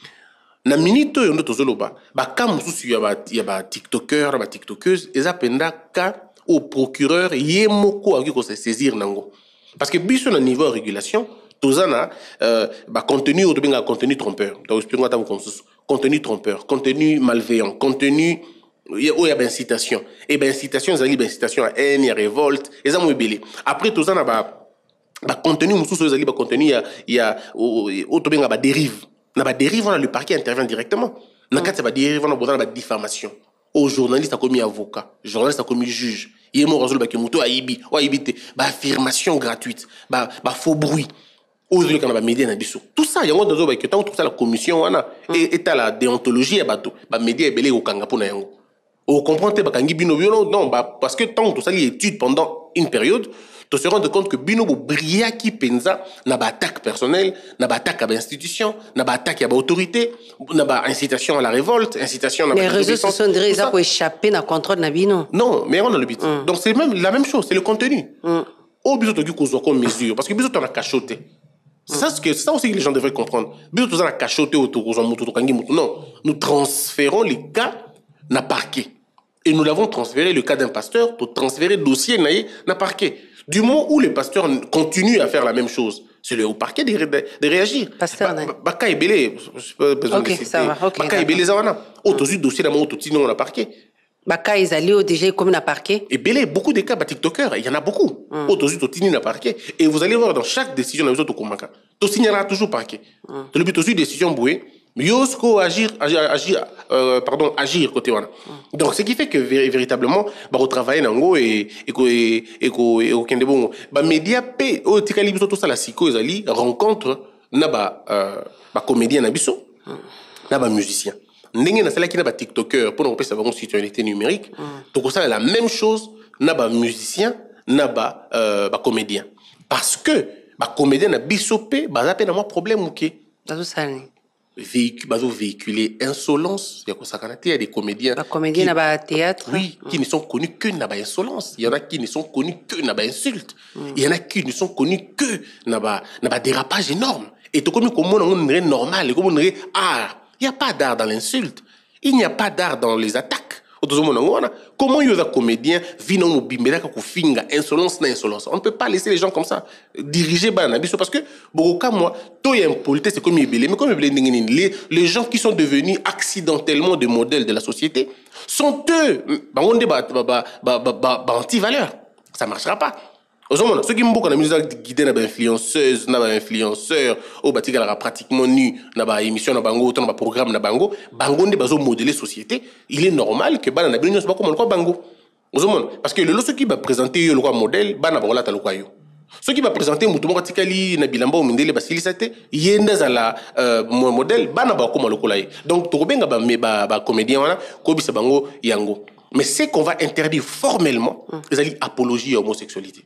Na minute yo ndo tozoloba, ba kam mususu ya ba ya ba TikToker, ba TikTokeuse, eza penda ka au procureur yemoko aki ko se saisir nango. Parce que biso na niveau de régulation, tozana euh ba contenu au benga contenu trompeur. Donc explique moi ta comme ça. Contenu trompeur, contenu malveillant, contenu il y a une incitation et ben incitation ça dit incitation à haine et révolte et ça m'a belé après tout ça na ba ba contenu mususu ça dit ba contenu il y a il y a auto bien ba dérive na ba dérive on a le parquet intervient directement na quatre ça ba dérive on a besoin de diffamation au journaliste a commis avocat journaliste a commis juge il est mort résoudre ba que muto aibi ou aibité ba affirmation gratuite ba ba faux bruit aujourd'hui quand on a média na biso tout ça il y a dans ba que tant tout ça la commission wana et et la déontologie ya bato ba média ebelé au kanga pona yango. Vous comprenez pas bino non bah parce que tant que ça l'étude pendant une période tu te rends compte que bino bo bria qui pensa n'a pas attaque personnelle n'a pas attaque à l'institution n'a pas attaque à l'autorité n'a pas incitation à la révolte incitation à les réseaux sociaux sont déjà pour échapper na contrôle na bino non mais on a le but mm. Donc c'est même la même chose c'est le contenu au biso to ko zo comme mesure parce que biso on a cachoté c'est ça ce que c'est ça aussi que les gens devraient comprendre biso to a cachoté autour de mutu to kangi mutu non nous transférons les cas na parquet. Et nous l'avons transféré, le cas d'un pasteur, pour transférer le dossier na parquet. Du moment où les pasteurs continuent à faire la même chose, c'est le parquet de, de, de réagir. Pasteur, Baka et Belé, je peux pas besoin de citer. Baka et Belé, Zawana. Autre dossier dans mon autre non na parquet. Baka et Zali, déjà comme na parquet. Et Belé, beaucoup de cas, bah, TikTokers, il y en a beaucoup. Autre dossier na parquet. Et vous allez voir dans chaque décision, dans les autres commandes, tu signeras toujours parquet. Tu le but aussi décision bouée. Yosko agir, agir, agir euh, pardon, agir côté wana. Mm. Donc, ce qui fait que véritablement, bah, on travaille nango et et et et et au kende bon, bah média p au tikali biso tout ça la siko ezali rencontre na ba euh, ba comédien na biso, mm. na ba musicien. Ndenge na sala ki na ba tiktoker pour nous passer avant citoyenneté numérique. Mm. Donc ça la même chose na ba musicien, na ba euh, ba comédien. Parce que ba comédien na biso pe ba za pe na moi problème ou qui Dans ça véhicule, bazo véhiculer insolence. Il y a des comédiens. Les comédiens qui, na théâtre. Oui, mm. qui ne sont connus que na ba insolence. Il y en a qui ne sont connus que na ba insulte. Mm. Il y en a qui ne sont connus que na ba na ba dérapage énorme. Et tout comme comment on est normal, comme on est art. Il n'y a pas d'art dans l'insulte. Il n'y a pas d'art dans les attaques. Comment il y a des comédiens vivent dans bimbera ko finga insolence na insolence. On ne peut pas laisser les gens comme ça diriger Banabiso parce que beaucoup comme moi, toi il y a une politesse c'est comme Ibélé, mais comme Ibélé les les gens qui sont devenus accidentellement des modèles de la société sont eux bah on débat bah bah bah anti-valeur. Ça marchera pas. Aujourd'hui, ceux qui m'ont beaucoup la musique guidée na ba influenceuse, na ba influenceur, au batika la pratiquement nu, na ba émission na bango, na ba programme na bango, bango ne bazo modeler société. Il est normal que bana na bino pas comme le quoi bango. Aujourd'hui, parce que le ceux qui va présenter le quoi modèle, bana ba wala ta le quoi yo. Ceux qui va présenter mutumo katikali na bilamba o mindele ba silisate, yenda za la modèle, bana ba comme le quoi là. Donc to benga ba ba ba comédien wana, ko bisa bango yango. Mais c'est qu'on va interdire formellement les alliés apologie à l'homosexualité.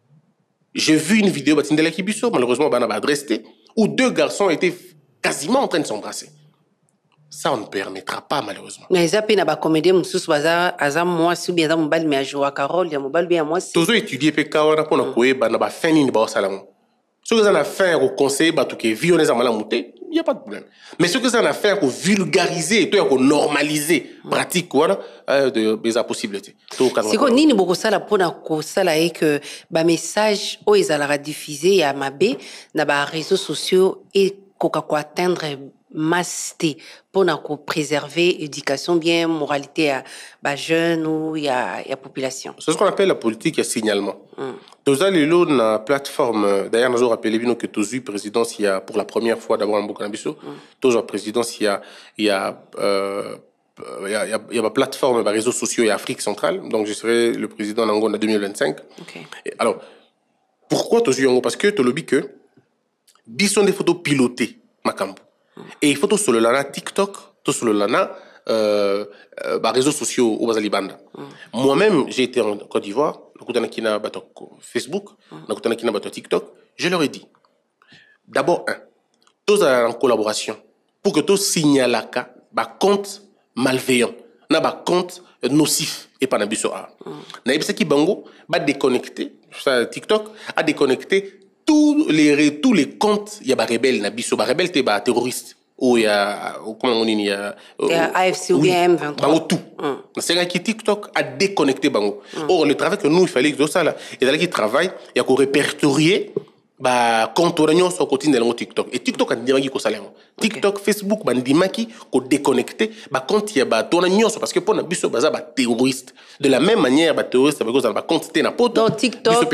J'ai vu une vidéo Batindela Kibiso, malheureusement, on va adresser, où deux garçons étaient quasiment en train de s'embrasser. Ça, on ne permettra pas, malheureusement. Mais ça, il y a des comédiens qui sont moi, si bien dans mon bal, mais à jouer à Carole, il y a mon bal, bien moi. Tous ceux étudiés, puis quand on a pour nous couper, on a fait une bonne salon. Ceux qui ont fait au conseil, bah tout qui violent les amala monter, il y a pas de problème. Mais ceux qui ont fait pour vulgariser, tout pour normaliser, pratique quoi, des possibilités. C'est quoi ni beaucoup ça la pour na ko ça là et que bah message o ils allaient diffuser à mabé na ba réseaux sociaux et koka ko atteindre masté pour na ko préserver éducation bien moralité à ba jeunes ou il y a il y a population. C'est ce qu'on appelle la politique à signalement. Tous les lots na plateforme d'ailleurs nous avons rappelé bien que tous les présidence il y a pour la première fois d'abord en Burkina Faso, tous les présidence il y a il y a euh, il y a, il y a, il y a ma plateforme, ma réseaux sociaux et Afrique centrale. Donc, je serai le président d'Angola en deux mille vingt-cinq. Okay. Et alors, pourquoi tu as parce que tu as lobby que bison des photos pilotées, Makambo. Mm. Et les photos sur le lana TikTok, tout sur le lana euh, euh, bah, réseaux sociaux au Bazalibanda. Mm. Moi-même, j'ai été en Côte d'Ivoire, le Facebook, le TikTok. Je leur ai dit, d'abord, un, tous en collaboration, pour que tous signalent la compte malveillant, n'a pas compte nocif et pas n'abuser à. N'a pas qui bango va déconnecter, TikTok a déconnecté tous les tous les comptes il y a des rebelles n'abuser pas rebelles t'es pas terroriste ou il y a comment on dit il y a A F C ou bien M vingt-trois bango tout. C'est là qui TikTok a déconnecté bango. Or le travail que nous il fallait que ça là et là qui travaille il y a qu'on répertorier bah compte réunion sur côté de TikTok et TikTok a dit que ça TikTok Facebook bah ndimaki ko déconnecté bah compte il y a bah ton réunion parce que pour na biso baza bah terroriste de la même manière bah terroriste avec ça bah compte t'es na poto donc TikTok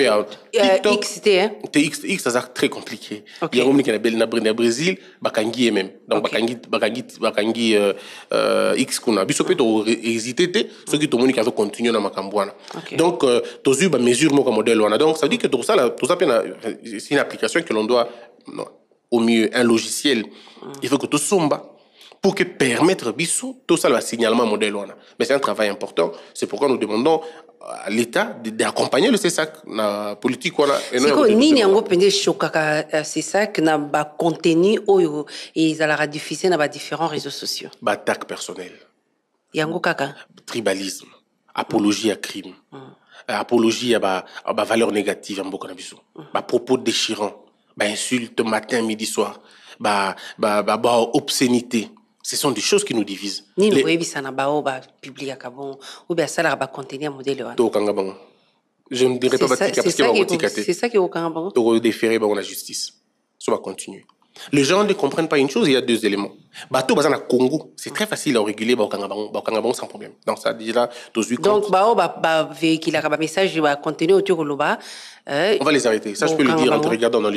X T hein X X ça c'est très compliqué il y a un qui na na Brésil bah kangi même donc bah kangi bah kangi bah kangi X kuna biso peut hésiter té ceux qui tout monde qui a continuer na makambwana donc tous eu bah mesure mon modèle wana donc ça veut dire que tout ça là tout ça c'est une application que l'on doit, non, au mieux, un logiciel. Mm. Il faut que tout somba pour que permettre biso tout ça le signalement modèle. Mais c'est un travail important. C'est pourquoi nous demandons à l'État d'accompagner le C E S A C la politique. C'est quoi ni ni ango pende chokaka C E S A C na ba contenu oyo et ils allaient diffuser na ba différents réseaux sociaux. Ba attaque personnelle. Yango kaka. Tribalisme, apologie à crime. Mm. Apologie à ba, à ba valeur négative en beaucoup d'habitude. Ba propos déchirants, ba insultes matin, midi, soir, ba ba ba, ba obscénité. Ce sont des choses qui nous divisent. Ni le web ça na ba o ba publier à kabon ou bien ça la ba contenir modèle wa. To kanga bango. Je ne dirais pas ba tika parce que ba tikate. C'est ça qui est au kanga bango. To déférer ba la justice. Ça va continuer. Les gens ne comprennent pas une chose, il y a deux éléments. Bateau bazana Congo, c'est très facile à réguler ba kangabang, ba kangabang sans problème. Donc ça déjà tous huit. Donc ba ba ba véhiculer un message va continuer autour de là. On va les arrêter. Ça je peux le dire en te regardant dans les yeux.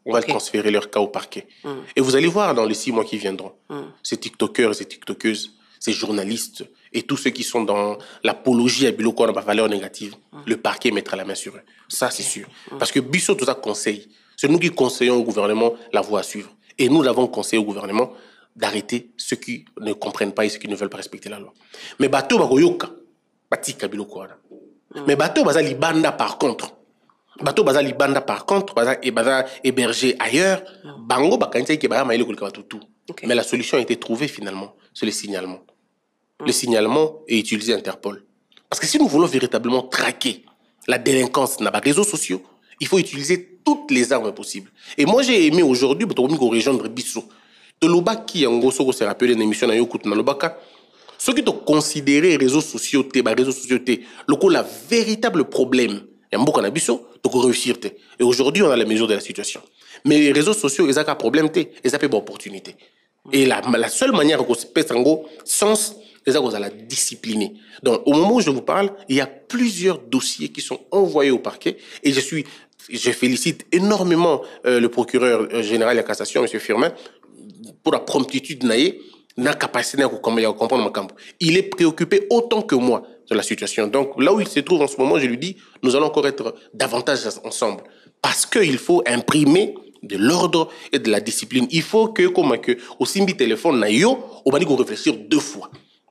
on va okay. transférer leur cas au parquet. Mm. Et vous allez voir dans les six mois qui viendront, mm. ces TikTokers, ces TikTokeuses, ces journalistes et tous ceux qui sont dans l'apologie à Biloko dans la valeur négative, mm. le parquet mettra la main sur eux. Ça, okay. c'est sûr. Mm. Parce que Bissot, tout ça conseille. C'est nous qui conseillons au gouvernement la voie à suivre. Et nous l'avons conseillé au gouvernement d'arrêter ceux qui ne comprennent pas et ceux qui ne veulent pas respecter la loi. Mais Bato Bagoyoka, Batika Biloko. Mais Bato Baza Libanda, par contre, Bato Baza Libanda, par contre, Baza et Baza hébergé ailleurs, Bango Bakantia qui Baza Maïle Kulkabatutu. Mais la solution a été trouvée finalement, c'est le signalement. Mm. Le signalement est utilisé Interpol. Parce que si nous voulons véritablement traquer la délinquance dans les réseaux sociaux, il faut utiliser toutes les armes possibles. Et moi, j'ai aimé aujourd'hui, pour rejoindre Bissot. Toloba qui en gros se rappelle une émission dans Yokut Nalobaka. Ceux qui ont considéré les réseaux sociaux, les réseaux sociaux, le véritable problème, il y a beaucoup de Bissot, donc réussir. Et aujourd'hui, on a la mesure de la situation. Mais les réseaux sociaux, ils ont un problème, ils ont pas d'opportunité. Et la, la seule manière qu'on se pèse en gros, sens, c'est à la discipliner. Donc, au moment où je vous parle, il y a plusieurs dossiers qui sont envoyés au parquet et je suis, je félicite énormément euh, le procureur général de la cassation, M. Firmin, pour la promptitude naïe, la capacité de comprendre ma camp. Il est préoccupé autant que moi de la situation. Donc, là où il se trouve en ce moment, je lui dis, nous allons encore être davantage ensemble. Parce qu'il faut imprimer de l'ordre et de la discipline. Il faut que, comme que, au simbi téléphone, na yo, on va dire réfléchir deux fois.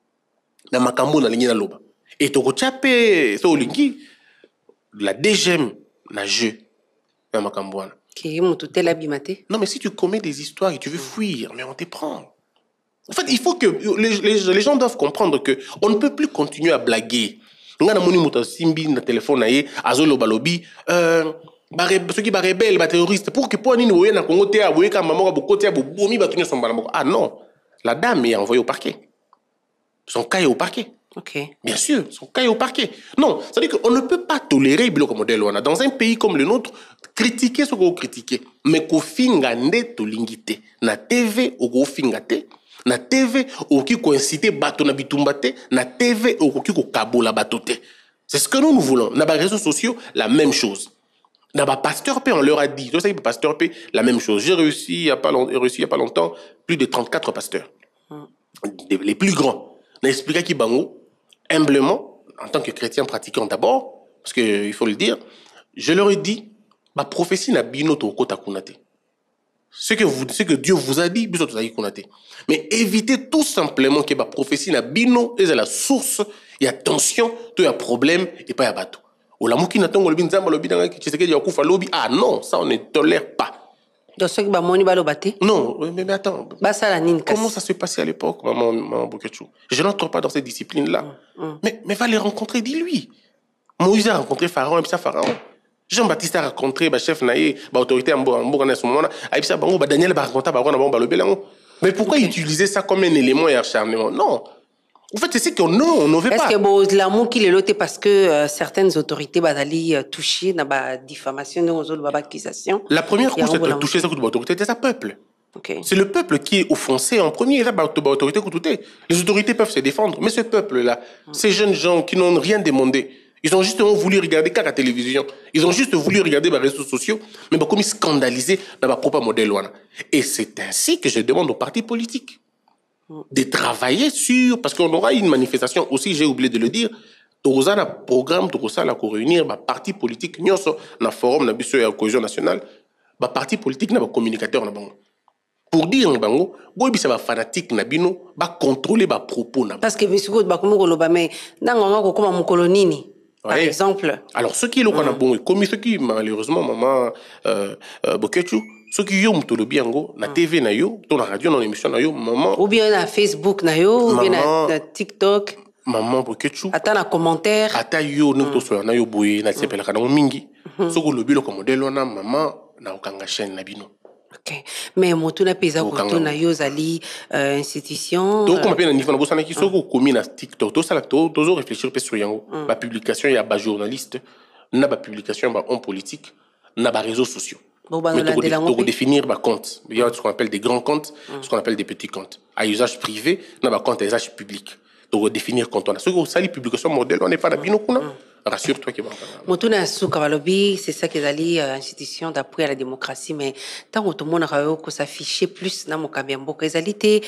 Na makambo na lingi na loba. Et to ko chape, so lingi, la D G M na jeu. Na makambo wana. Non, mais si tu commets des histoires et tu veux fuir, mais on te prend. En fait, il faut que les, les, les gens doivent comprendre que on ne peut plus continuer à blaguer. Nga na moni muta simbi na téléphone na ye, azolo balobi, euh, ceux qui sont rebelles, les terroristes, pour que pour nous voyons dans Congo, ah non, la dame est envoyée au parquet. Son cas est au parquet. Ok. Bien sûr, son cas est au parquet. Non, c'est-à-dire qu'on ne peut pas tolérer le modèle. Dans un pays comme le nôtre, critiquer ce qu'on critique, mais qu'on finga to lingite. Na T V au go fingate, na T V au qui coïncide bateau na bitumbate, na T V au qui ko kabola batote. C'est ce que nous nous voulons. Dans les réseaux sociaux, la même chose. Dans le pasteur P, on leur a dit, tu sais, pasteur P, la même chose. J'ai réussi il n'y a pas longtemps, plus de trente-quatre pasteurs. Mm. Les plus grands. On a expliqué qui bango, humblement, en tant que chrétien pratiquant d'abord, parce qu'il faut le dire, je leur ai dit, ma prophétie n'a bino to kota kunate. Ce que, vous, ce que Dieu vous a dit, bino to kunate. Mais évitez tout simplement que ma prophétie n'a bino est la source, il y a tension, il y a problème, et pas il y a bateau. Ah non, ça on ne tolère pas. Non, mais, mais attends. Comment ça se passait à l'époque, maman, maman Boketchou? Je n'entre pas dans cette discipline-là. Mm, mm. Mais, mais va les rencontrer, dis-lui. Moïse a rencontré Pharaon, et puis ça Pharaon. Jean-Baptiste a rencontré le chef naïe, l'autorité en à ce moment-là. Et puis ça, Daniel a rencontré Pharaon. Mais pourquoi okay. utiliser ça comme un élément et acharnement? Non. En fait, c'est ce qu'on ne veut pas. Est-ce que bon, l'amour qu'il est loté parce que euh, certaines autorités bah, d'aller euh, toucher dans la diffamation, dans l'accusation? La première couche de toucher cette autorité, c'est le peuple. Okay. C'est le peuple qui est offensé en premier. Les autorités peuvent se défendre, mais ce peuple-là, mm. ces jeunes gens qui n'ont rien demandé, ils ont justement voulu regarder qu'à la télévision. Ils ont juste voulu regarder les réseaux sociaux, mais bah, comme ils scandalisés dans leur propre modèle. Et c'est ainsi que je demande aux partis politiques de travailler sur, parce qu'on aura une manifestation aussi, j'ai oublié de le dire, tout ça, le programme, tout ça, la réunir, les partis politiques, nous sommes dans le forum, dans la cohésion nationale, les partis politiques, les communicateurs, pour dire, il y a des fanatiques, ils contrôler les propos. Parce que, monsieur, par ouais. exemple. Alors, ce qui est le cas, bon, comme ce qui, malheureusement, maman, euh, euh, Boketchou, ce qui est le bien, na T V, na yo, dans la radio, dans l'émission, na yo, maman. Ou bien na Facebook, na yo, ou bien na TikTok. Maman Boketchou. Attends, na commentaire. Attends, yo, nous, tous, na yo, boye, na tsepela, kana mingi. Ce que le bilo comme modèle, na maman, na okanga chaîne, na bino. Ok. Mais mon tout n'a pas été na yo zali institution. Donc comme appelle na niveau na bossa na ki soko komi na TikTok to sala to toujours réfléchir sur yango. La publication il y a ba journaliste, na ba publication ba homme politique, na ba réseaux sociaux. Pour définir ba compte, il y a ce qu'on appelle des grands comptes, ce qu'on appelle des petits comptes. À usage privé, na ba compte à usage public. Donc définir compte on a ce que ça les publications modèle on n'est pas na bino kuna. rassure-toi qu'il va Motuna Souka Balobi, c'est ça qu'ils allaient institution d'appui à la démocratie, mais tant que tout le monde a que s'afficher plus dans mon Kamiambo, qu'ils allaient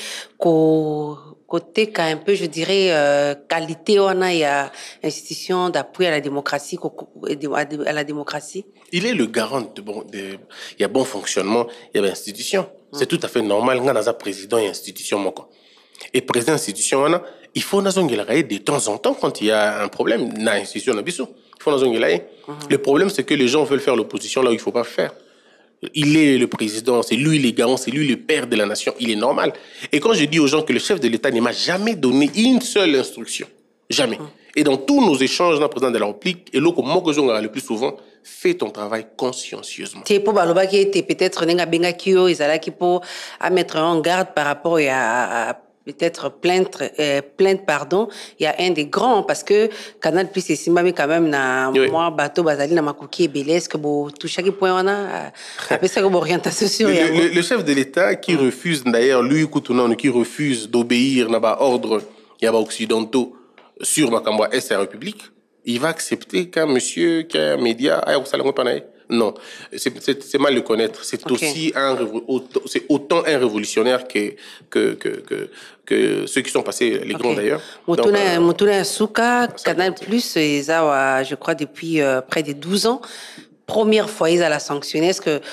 côté un peu, je dirais, euh, qualité, on a, il y a institution d'appui à la démocratie, à la démocratie. Il est le garant de bon, de, il y a bon fonctionnement, il y a l'institution. C'est tout à fait normal, on a un président et institution, moko. Et président institution, on a, il faut nous de temps en temps quand il y a un problème dans l'institution. Il faut nous Le problème, c'est que les gens veulent faire l'opposition là où il ne faut pas faire. Il est le président, c'est lui le garant, c'est lui le père de la nation. Il est normal. Et quand je dis aux gens que le chef de l'État ne m'a jamais donné une seule instruction, jamais. Et dans tous nos échanges, dans le président de la République, et l'autre, moi que je le plus souvent, fais ton travail consciencieusement. C'est pour Baloba qui était peut-être n'enga benga kio, ils allaient qui pour à mettre en garde par rapport à, à peut-être plainte, euh, plainte, pardon, il y a un des grands, parce que Canal Plus et Simba, mais quand même, na, oui. Moi, bateau, bazali, na makuki et belès, que bon, tout chaque point, on a, après ça, comme orientation sur le, le, le chef de l'État qui mm. refuse, d'ailleurs, lui, Koutouna, qui refuse d'obéir, n'a pas ordre, il y a pas occidentaux, sur Makamba Est la République, il va accepter qu'un monsieur, qu'un média, ah, vous savez, pas non, c'est mal le connaître. C'est okay. aussi un, c'est autant un révolutionnaire que que que que, que ceux qui sont passés les okay. grands d'ailleurs. Motuna Motuna Souka, Canal Plus, je crois depuis euh, près de douze ans. Première fois ils allaient sanctionner. Est-ce que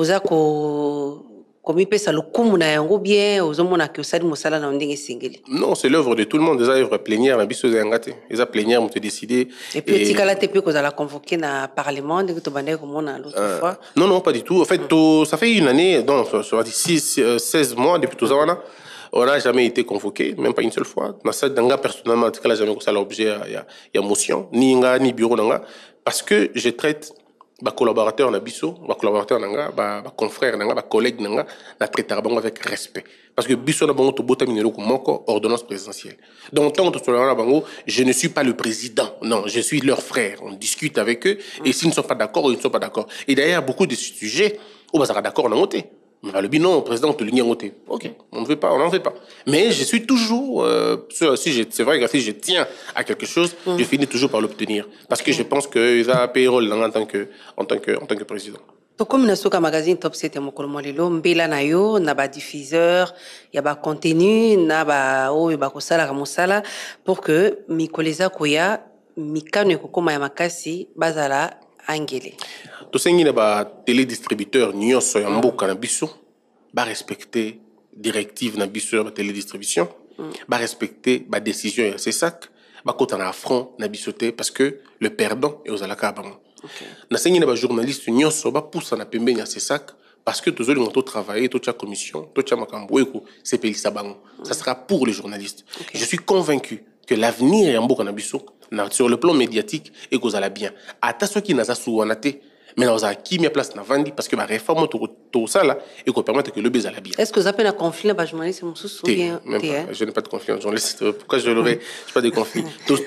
Ozako comme il peut ça le commun ou bien aux hommes que ça de Moussala n'a pas single. Non, c'est l'œuvre de tout le monde. Des œuvres plénières, la biseuse est engagée. Les œuvres plénières ont été décidées. Et puis, et... tu as été que vous allez convoquer dans le Parlement, de tu bandé comme on a l'autre euh, fois. Non, non, pas du tout. En fait, mm. ça fait une année, donc, ça va dire six, seize mois depuis tout ça, on a, on n'a jamais été convoqué, même pas une seule fois. Dans ça, dans personnellement, en tout cas, là, jamais ça l'objet, il y a, il y a motion, ni nga, ni bureau nanga, parce que je traite ba collaborateur na biso ba collaborateur nanga ba ba confrère nanga ba collègue nanga na traiter bango avec respect parce que biso na bango to bota minero ko moko ordonnance présidentielle donc tant que to na bango je ne suis pas le président non je suis leur frère on discute avec eux et s'ils ne sont pas d'accord ils ne sont pas d'accord et d'ailleurs beaucoup de sujets on va sera d'accord na ngoté mais le bilan président te l'ignon ngoté OK on ne veut pas on n'en veut pas mais je suis toujours euh, si c'est vrai que si je tiens à quelque chose mm. je finis toujours par l'obtenir parce que je pense que ça a payroll en tant que en tant que en tant que président. To comme na soka magazine top sept mokolo molelo mbela na yo na ba diffuseur ya ba contenu na ba o ba kosala ka mosala pour que mikoleza koya mikano kokoma ya makasi bazala angele. To sengi na ba télédistributeur nyonso ya mboka na biso ba respecter directive na biso ba télédistribution ba respecter ba décision ya C E S A C ba kota na front na bisoté parce que le perdant est aux alaka bango. Na sengi na ba journaliste nyonso ba poussa na pembeni ya C E S A C parce que tous les gens qui travaillent, toute la commission, toute la makambo c'est pays sabango. Ça sera pour les journalistes. Okay. Je suis convaincu que l'avenir est en boka na biso sur le plan médiatique et que vous allez bien. Ata ceux qui n'a pas souanaté mais nous avons qui mis place na vandi parce que la réforme tout ça là et qu'on permette que le baiser à la bien. Est-ce que vous avez un conflit là, journaliste ou bien je n'ai pas de conflit en journaliste. Pourquoi je l'aurais? Je pas de conflit.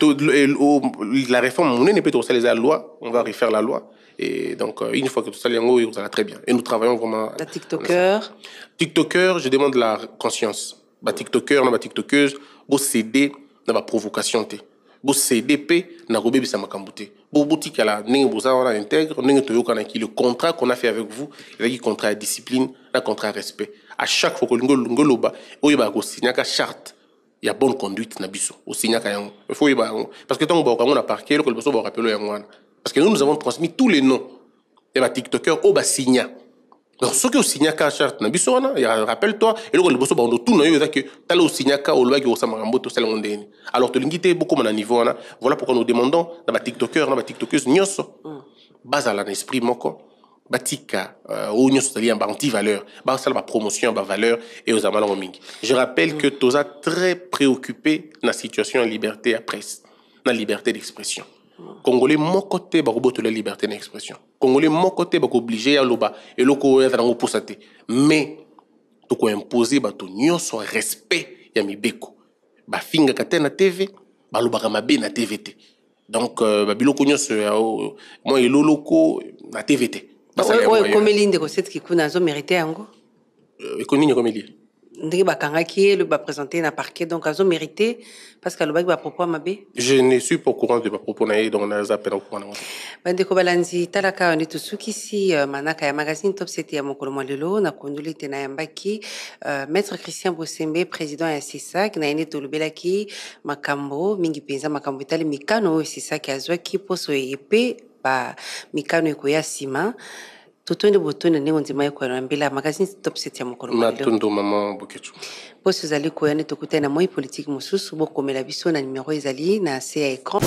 La réforme, on n'est pas tout ça les la loi, on va refaire la loi et donc une fois que tout ça les en ça va très bien et nous travaillons vraiment. La TikToker. TikToker, je demande la conscience. Ba TikToker, na ba TikTokeuse, bo céder na ba provocation té. Bo C D P na robebi sa makambuté. Bo boutique la ninga boza on intègre ninga toyoka na ki le contrat qu'on a fait avec vous, il y a contrat de discipline, un contrat de respect. À chaque fois que l'ingolo ngoloba, oyiba ko signer ka charte, il y a bonne conduite na biso. O signer ka yango. Il faut yiba parce que tant que on a parqué, le biso ba rappeler yango wana. Parce que nous nous avons transmis tous les noms et ba TikToker o ba signer. Donc ce que o signer ka charte na biso wana, rappelle-toi et le biso ba on tout na yo que tala o signer ka o loi ki o sa makambo to sala ngondeni. Alors te lingité beaucoup mon niveau wana. Voilà pourquoi nous demandons na ba TikToker na ba TikTokeuse nyonso. Base à l'esprit moko. Batika ou nyonso tali en anti valeur. Ba sala ba promotion ba valeur et aux amala mingi. Je rappelle que toza très préoccupé na situation de liberté à presse, na liberté d'expression. Congolais mon côté ba roboto la liberté d'expression. Congolais mon côté ba obligé à loba et loko ya tango posate. Mais to ko imposer ba to nyonso respect ya mibeko. Ba finga katena T V, ba loba ka mabe na T V T. Donc ba biloko nyonso moi elo loko na T V T. Ouais ouais comme l'inde ko set ki kuna zo mériter yango. E konini comme li. ndenge bakangaki le ba présenter na parquet donc azo mérité parce que le baki ba propos mabe. Je ne suis pas au courant de ma propos naé donc na za pena au courant. Bande ko balanzi talaka on est suki si manaka ya magazine Top City ya mokolo lelo na kondoli tena yambaki maître Christian Bosembe président ya C I S A C na ene tolobelaki makambo mingi penza makambo itali mikano C I S A C azwaki poso epe ba mikano ekoya sima. Totonde botone ne onzima yako na mbela magazine Top City ya mokolo lelo. Matondo maman Bokechu. Poso zali ko yane tokuta na moi politique mususu bokomela biso na numéro ezali na C à écran.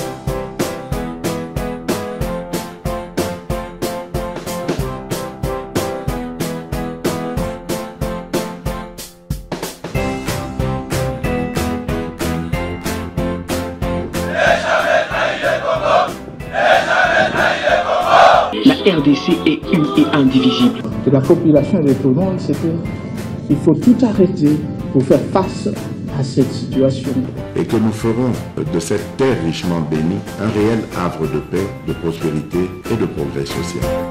La R D C est une et indivisible. Et la population de tout le monde, c'est qu'il faut tout arrêter pour faire face à cette situation. Et que nous ferons de cette terre richement bénie un réel havre de paix, de prospérité et de progrès social.